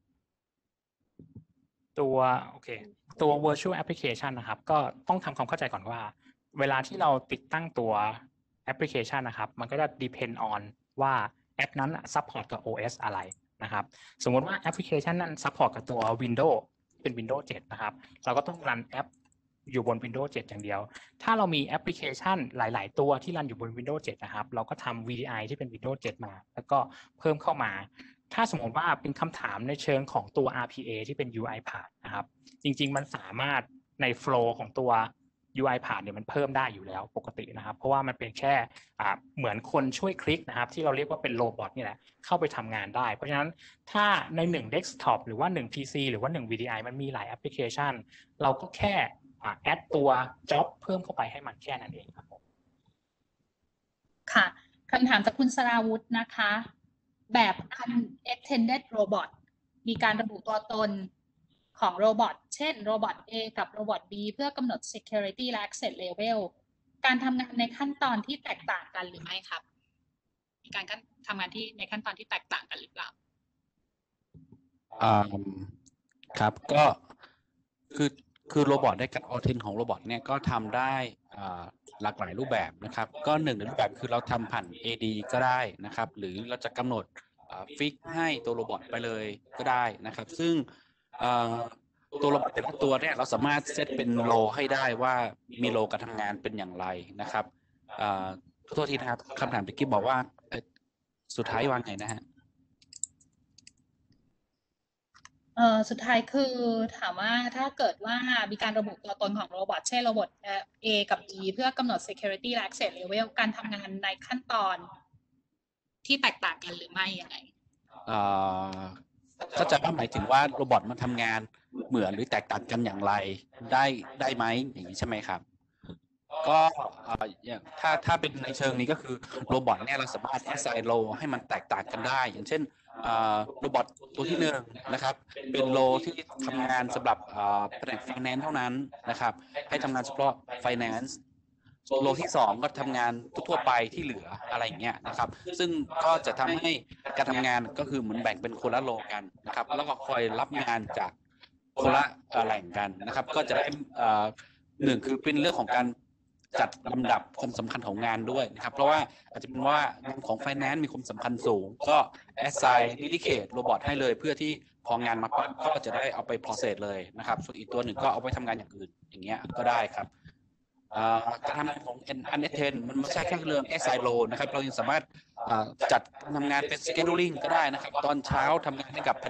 ตัวโอเคตัว virtual application นะครับก็ต้องทำความเข้าใจก่อนว่าเวลาที่เราติดตั้งตัวแอปพลิเคชันนะครับมันก็จะ depend on ว่าแอปนั้น support กับ โอ เอส อะไรนะครับสมมติว่าแอปพลิเคชันนั้น support กับตัว Windows เป็น Windows เจ็ดนะครับเราก็ต้องรันแอปอยู่บน Windows เจ็ดอย่างเดียวถ้าเรามีแอปพลิเคชันหลายๆตัวที่รันอยู่บน Windows เจ็ดนะครับเราก็ทำ วี ดี ไอ ที่เป็น Windows เจ็ดมาแล้วก็เพิ่มเข้ามาถ้าสมมติว่าเป็นคำถามในเชิงของตัว อาร์ พี เอ ที่เป็น ยู ไอ path นะครับจริงๆมันสามารถใน flow ของตัว ยู ไอ path เนี่ยมันเพิ่มได้อยู่แล้วปกตินะครับเพราะว่ามันเป็นแค่อ่าเหมือนคนช่วยคลิกนะครับที่เราเรียกว่าเป็นโรบอทนี่แหละเข้าไปทำงานได้เพราะฉะนั้นถ้าในหนึ่ง desktop หรือว่าหนึ่ง พี ซี หรือว่าหนึ่ง วี ดี ไอ มันมีหลายแอปพลิเคชันเราก็แค่อ่า add ตัว job เพิ่มเข้าไปให้มันแค่นั้นเองครับผมค่ะคำถามจากคุณสราวุธนะคะแบบ unattended robot มีการระบุตัวตนของโรบอทเช่นโรบอท A กับโรบอท B เพื่อกำหนด security และ access level การทำงานในขั้นตอนที่แตกต่างกันหรือไม่ครับมีการทำงานที่ในขั้นตอนที่แตกต่างกันหรือเปล่าอ่าครับก็คือคือโรบอทได้การออเทนของโรบอทเนี่ยก็ทำได้อ่าหลากหลายรูปแบบนะครับก็หนึ่งในรูปแบบคือเราทำผ่าน เอ ดี ก็ได้นะครับหรือเราจะกำหนดฟิกให้ตัวโรบอทไปเลยก็ได้นะครับซึ่งตัวโรบอทแต่ละตัวเนี่ยเราสามารถเซตเป็นโลให้ได้ว่ามีโลการทำงานเป็นอย่างไรนะครับขอโทษทีนะครับคำถามตะกี้บอกว่าสุดท้ายวางไงนะฮะเอ่อสุดท้ายคือถามว่าถ้าเกิดว่ามีการระบุตัวตนของโรบอทเช่นโรบอท A กับ B เพื่อกำหนด security และ access level การทำงานในขั้นตอนที่แตกต่างกันหรือไม่ยังไงเข้าใจว่าหมายถึงว่าโรบอทมันทำงานเหมือนหรือแตกต่างกันอย่างไรได้ได้ไหมอย่างนี้ใช่ไหมครับก็อย่างถ้าถ้าเป็นในเชิงนี้ก็คือโรบอทเนี่ยเราสามารถ assign role ให้มันแตกต่างกันได้อย่างเช่นโรบอทตัวที่หนึ่งนะครับเป็นโลที่ทำงานสำหรับแผนก finance เท่านั้นนะครับให้ทำงานเฉพาะ finance โลที่สองก็ทำงานทั่วไปที่เหลืออะไรอย่างเงี้ยนะครับซึ่งก็จะทำให้การทำงานก็คือเหมือนแบ่งเป็นคนละโลกันนะครับแล้วก็คอยรับงานจากคนละแหล่งกันนะครับก็จะได้หนึ่งคือเป็นเรื่องของการจัดลำดับความสำคัญของงานด้วยนะครับเพราะว่าอาจจะเป็นว่างานของ finance มีความสำคัญสูงก็ assign dedicate โรบอทให้เลยเพื่อที่พองานมาปั๊บก็จะได้เอาไป process เลยนะครับส่วนอีกตัวหนึ่งก็เอาไปทำงานอย่างอื่นอย่างเงี้ยก็ได้ครับการทำงานของ unattend มันไม่ใช่แค่เรื่อง assign role นะครับเรายังสามารถจัดการทำงานเป็น scheduling ก็ได้นะครับตอนเช้าทำงานให้กับแผนก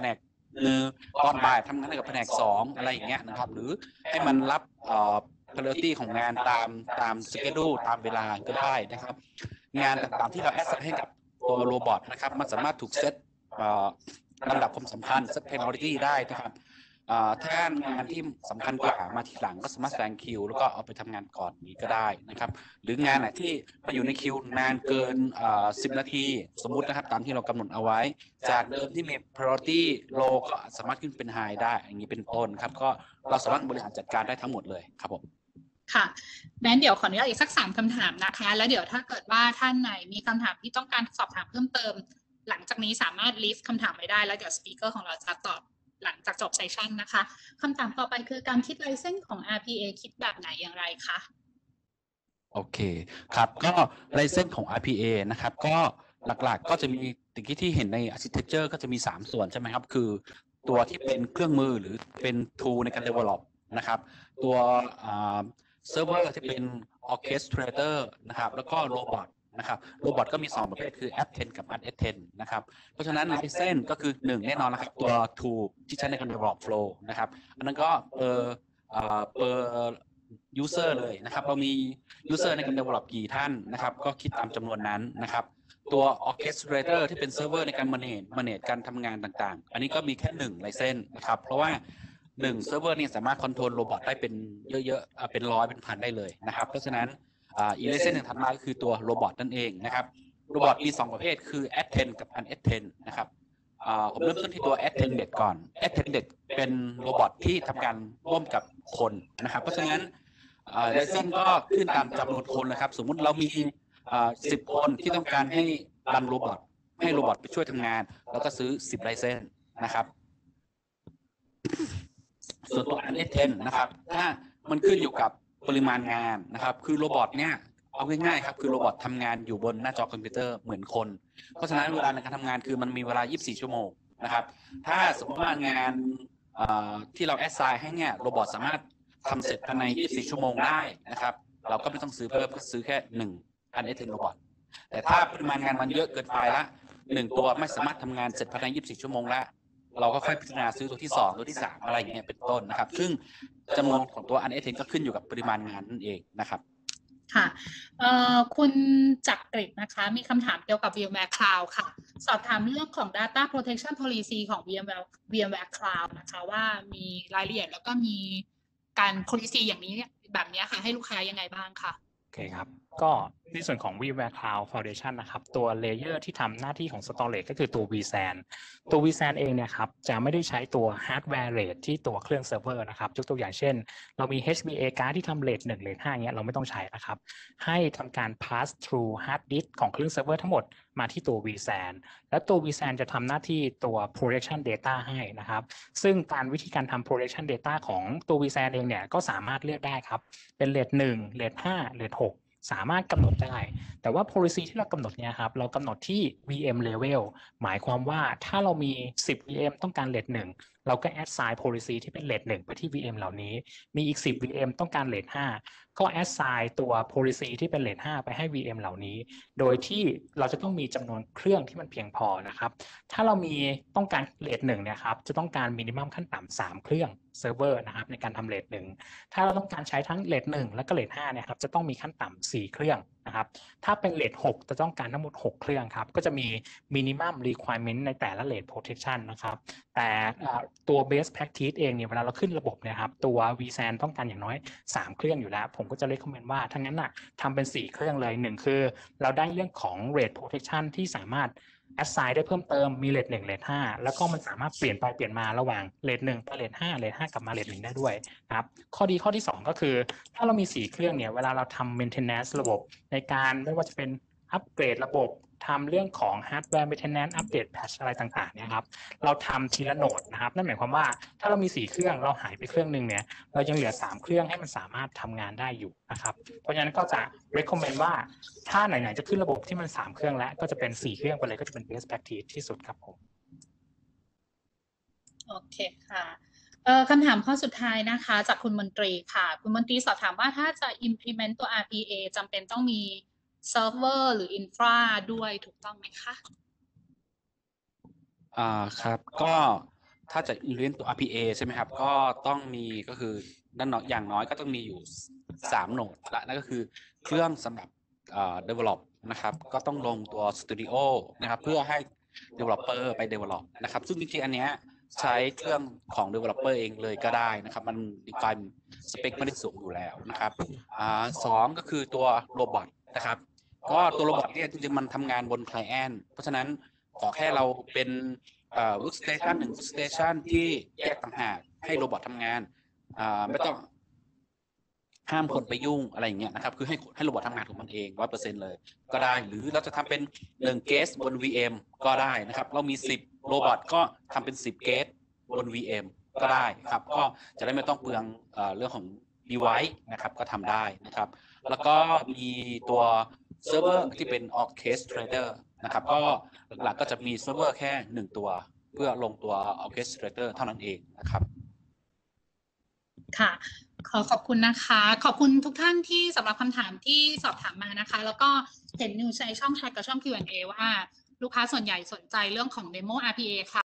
มือตอนบ่ายทำงานกับแผนกสองอะไรอย่างเงี้ยนะครับหรือให้มันรับเอ่อ priority ของงานตามตาม schedule ตามเวลาก็ได้นะครับงานต่างๆที่เราแอสไซน์ให้กับตัวโรบอทนะครับมันสามารถถูกเซตลำดับความสำคัญ set priority ได้นะครับถ้างานที่สำคัญกว่ามาทีหลังก็สามารถแซงคิวแล้วก็เอาไปทำงานก่อนนี้ก็ได้นะครับหรืองานไหนที่มาอยู่ในคิวนานเกินสิบนาทีสมมุตินะครับตามที่เรากำหนดเอาไว้จากเดิมที่มี priority low ก็สามารถขึ้นเป็น high ได้อย่างนี้เป็นต้นครับก็เราสามารถบริหารจัดการได้ทั้งหมดเลยครับผมค่ะงั้นเดี๋ยวขออนุญาตอีกสักสามคำถามนะคะแล้วเดี๋ยวถ้าเกิดว่าท่านไหนมีคำถามที่ต้องการสอบถามเพิ่มเติมหลังจากนี้สามารถ list คำถามไว้ได้แล้วเดี๋ยวสปีกเกอร์ของเราจะตอบหลังจากจบเซสชันนะคะคำถามต่อไปคือการคิดไลเซนส์ของ อาร์ พี เอ คิดแบบไหนอย่างไรคะโอเคครับก็ไลเซนส์ของ อาร์ พี เอ นะครับก็หลักๆก็จะมีติกี้ที่เห็นใน architecture ก็จะมีสามส่วนใช่ไหมครับคือตัวที่เป็นเครื่องมือหรือเป็น tool ในการ develop นะครับตัวเซิร์ฟเวอร์ที่เป็น orchestrator นะครับแล้วก็โรบอทนะครับโรบอทก็มีสองประเภทคือ แอป เท็น กับ อาร์ เอส เท็น นะครับเพราะฉะนั้นไลเซนส์ก็คือหนึ่งแน่นอนนะครับตัว tool ที่ใช้ในการ develop flow นะครับอันนั้นก็เอ่อเอ่อเปิด user เลยนะครับเรามี user ในการ develop กี่ท่านนะครับก็คิดตามจำนวนนั้นนะครับตัว orchestrator ที่เป็นเซิร์ฟเวอร์ในการ manage manage การทำงานต่างๆอันนี้ก็มีแค่หนึ่งไลเซนส์นะครับเพราะว่าหนึ่งเซิร์ฟเวอร์นี่สามารถคอนโทรลโรบอทได้เป็นเยอะๆเป็นร้อยเป็นพันได้เลยนะครับเพราะฉะนั้นอีกไลเซนส์หนึ่งถัดมาก็คือตัวโรบอทนั่นเองนะครับโรบอทมีสองประเภทคือ แอทเทน กับ อัน แอทเทน นะครับผมเริ่มต้นที่ตัว attended ก่อน attended เป็นโรบอทที่ทำงานร่วมกับคนนะครับเพราะฉะนั้นไลเซนส์ก็ขึ้นตามจำนวนคนนะครับสมมุติเรามีสิบคนที่ต้องการให้รันโรบอทให้โรบอทไปช่วยทำงานแล้วก็ซื้อสิบไลเซนส์นะครับส่วนตัว อัน เอส เท็น นะครับถ้ามันขึ้นอยู่กับปริมาณงานนะครับคือโรบอทเนี่ยเอาง่ายๆครับคือโรบอททำงานอยู่บนหน้าจอคอมพิวเตอร์เหมือนคนเพราะฉะนั้นเวลาในการทำงานคือมันมีเวลายี่สิบสี่ชั่วโมงนะครับถ้าสมมติว่างานที่เราแอสไซน์ให้เนี่ยโรบอทสามารถทำเสร็จภายในยี่สิบสี่ชั่วโมงได้นะครับเราก็ไม่ต้องซื้อเพิ่มก็ซื้อแค่หนึ่ง อัน เอส เท็น โรบอทแต่ถ้าปริมาณงานมันเยอะเกินไปละหนึ่งตัวไม่สามารถทำงานเสร็จภายในยี่สิบสี่ชั่วโมงละเราก็ค่อยพิจารณาซื้อตัวที่สองตัวที่สามอะไรอย่างเงี้ยเป็นต้นนะครับซึ่งจำนวนของตัว อัน เอส เท็น ก็ขึ้นอยู่กับปริมาณงานนั่นเองนะครับค่ะคุณจักริดนะคะมีคำถามเกี่ยวกับ VMware Cloud ค่ะสอบถามเรื่องของ Data Protection Policy ของ VMware VMware Cloud นะคะว่ามีรายละเอียดแล้วก็มีการ policy อย่างนี้แบบนี้ค่ะให้ลูกค้ายังไงบ้างค่ะโอเคครับก็ในส่วนของ VMware Cloud Foundation นะครับตัวเลเยอร์ที่ทำหน้าที่ของ Storage ก็คือตัว วี แซน ตัว วี แซน เองเนี่ยครับจะไม่ได้ใช้ตัว Hardware Rate ที่ตัวเครื่องเซิร์ฟเวอร์นะครับยกตัวอย่างเช่นเรามี เอช บี เอ card ที่ทำ Rate หนึ่ง Rate ห้าเงี้ยเราไม่ต้องใช้นะครับให้ทำการ pass through hard disk ของเครื่องเซิร์ฟเวอร์ทั้งหมดมาที่ตัว วี แซน และตัว วี แซน จะทำหน้าที่ตัว protection data ให้นะครับซึ่งการวิธีการทำ protection data ของตัว วี แซน เองเนี่ยก็สามารถเลือกได้ครับเป็น Rate หนึ่ง Rate ห้า Rate หกสามารถกำหนดได้แต่ว่า policy ที่เรากำหนดเนี่ยครับเรากำหนดที่ วี เอ็ม level หมายความว่าถ้าเรามีสิบ วี เอ็ม ต้องการ rate หนึ่งเราก็ assign policy ที่เป็น rate หนึ่งไปที่ วี เอ็ม เหล่านี้มีอีกสิบ วี เอ็ม ต้องการ rate ห้าก็ assign ตัว policy ที่เป็น rate ห้าไปให้ วี เอ็ม เหล่านี้โดยที่เราจะต้องมีจำนวนเครื่องที่มันเพียงพอนะครับถ้าเรามีต้องการ rate หนึ่งเนี่ยครับจะต้องการ minimum ขั้นต่ำสามเครื่องเซิร์ฟเวอร์นะครับในการทำ rate หนึ่งถ้าเราต้องการใช้ทั้ง rate หนึ่งและก็ rate ห้าเนี่ยครับจะต้องมีขั้นต่ำสี่เครื่องนะครับถ้าเป็น rate หกจะต้องการทั้งหมดหกเครื่องครับก็จะมี minimum requirement ในแต่ละ rate protection นะครับแต่ตัว best practice เองเนี่ยเวลาเราขึ้นระบบเนี่ยครับตัว วี แซน ต้องการอย่างน้อยสามเครื่องอยู่แล้วผมก็จะ recommend ว่าทั้งนั้นน่ะทำเป็นสี่เครื่องเลยหนึ่งคือเราได้เรื่องของ rate protection ที่สามารถassign ได้เพิ่มเติมมี rate หนึ่ง rate ห้าแล้วก็มันสามารถเปลี่ยนไปเปลี่ยนมาระหว่าง rate หนึ่งไป rate ห้า rate ห้ากลับมา rate หนึ่งได้ด้วยนะครับข้อดีข้อที่สองก็คือถ้าเรามีสี่เครื่องเนี่ยเวลาเราทำ maintenance ระบบในการไม่ว่าจะเป็นอัปเกรดระบบทำเรื่องของ hardware maintenance อัปเดต patch อะไรต่างๆเนี่ยครับเราทำทีละโหนดนะครับนั่นหมายความว่าถ้าเรามีสี่เครื่องเราหายไปเครื่องนึงเนี่ยเรายังเหลือสามเครื่องให้มันสามารถทำงานได้อยู่นะครับเพราะฉะนั้นก็จะ recommend ว่าถ้าไหนๆจะขึ้นระบบที่มันสามเครื่องแล้วก็จะเป็นสี่เครื่องไปเลยก็จะเป็น best practice ที่สุดครับผมโอเคค่ะเอ่อคำถามข้อสุดท้ายนะคะจากคุณมนตรีค่ะคุณมนตรีสอบถามว่าถ้าจะ implement ตัว อาร์ พี เอ จำเป็นต้องมีเซิร์ฟเวอร์หรืออินฟราด้วยถูกต้องไหมคะอ่าครับก็ถ้าจะ implement ตัว อาร์ พี เอ ใช่ไหมครับก็ต้องมีก็คือนั่นอย่างน้อยก็ต้องมีอยู่สามโหนดละนั่นก็คือเครื่องสำหรับเอ่อ develop นะครับก็ต้องลงตัว Studio นะครับเพื่อให้ developer ไป develop นะครับซึ่งจริงๆอันเนี้ยใช้เครื่องของ developer เองเลยก็ได้นะครับมัน define spec ไม่ได้สูงอยู่แล้วนะครับอ่าสองก็คือตัว robot นะครับก็ตัว robot เนี่ยจริงๆมันทำงานบน client เพราะฉะนั้นขอแค่เราเป็นเอ่อ workstation หนึ่ง workstation ที่แยกต่างหากให้โรบอททำงานอ่าไม่ต้องห้ามคนไปยุ่งอะไรอย่างเงี้ยนะครับคือให้ให้โรบอททำงานของมันเอง ร้อยเปอร์เซ็นต์ เลยก็ได้หรือเราจะทำเป็นหนึ่งเกสบน วี เอ็ม ก็ได้นะครับเรามีสิบโรบอทก็ทำเป็นสิบเกสบน วี เอ็ม ก็ได้ครับก็จะได้ไม่ต้องเปลืองเอ่อเรื่องของ device นะครับก็ทำได้นะครับแล้วก็มีตัวเซิร์ฟเวอร์ที่เป็น orchestrator นะครับก็หลักๆก็จะมีเซิร์ฟเวอร์แค่หนึ่งตัวเพื่อลงตัว orchestrator เท่านั้นเองนะครับค่ะขอขอบคุณนะคะขอบคุณทุกท่านที่สำหรับคำถามที่สอบถามมานะคะแล้วก็เห็นนิวในช่องแชทกับช่อง คิว แอนด์ เอ ว่าลูกค้าส่วนใหญ่สนใจเรื่องของ Demo อาร์ พี เอ ค่ะ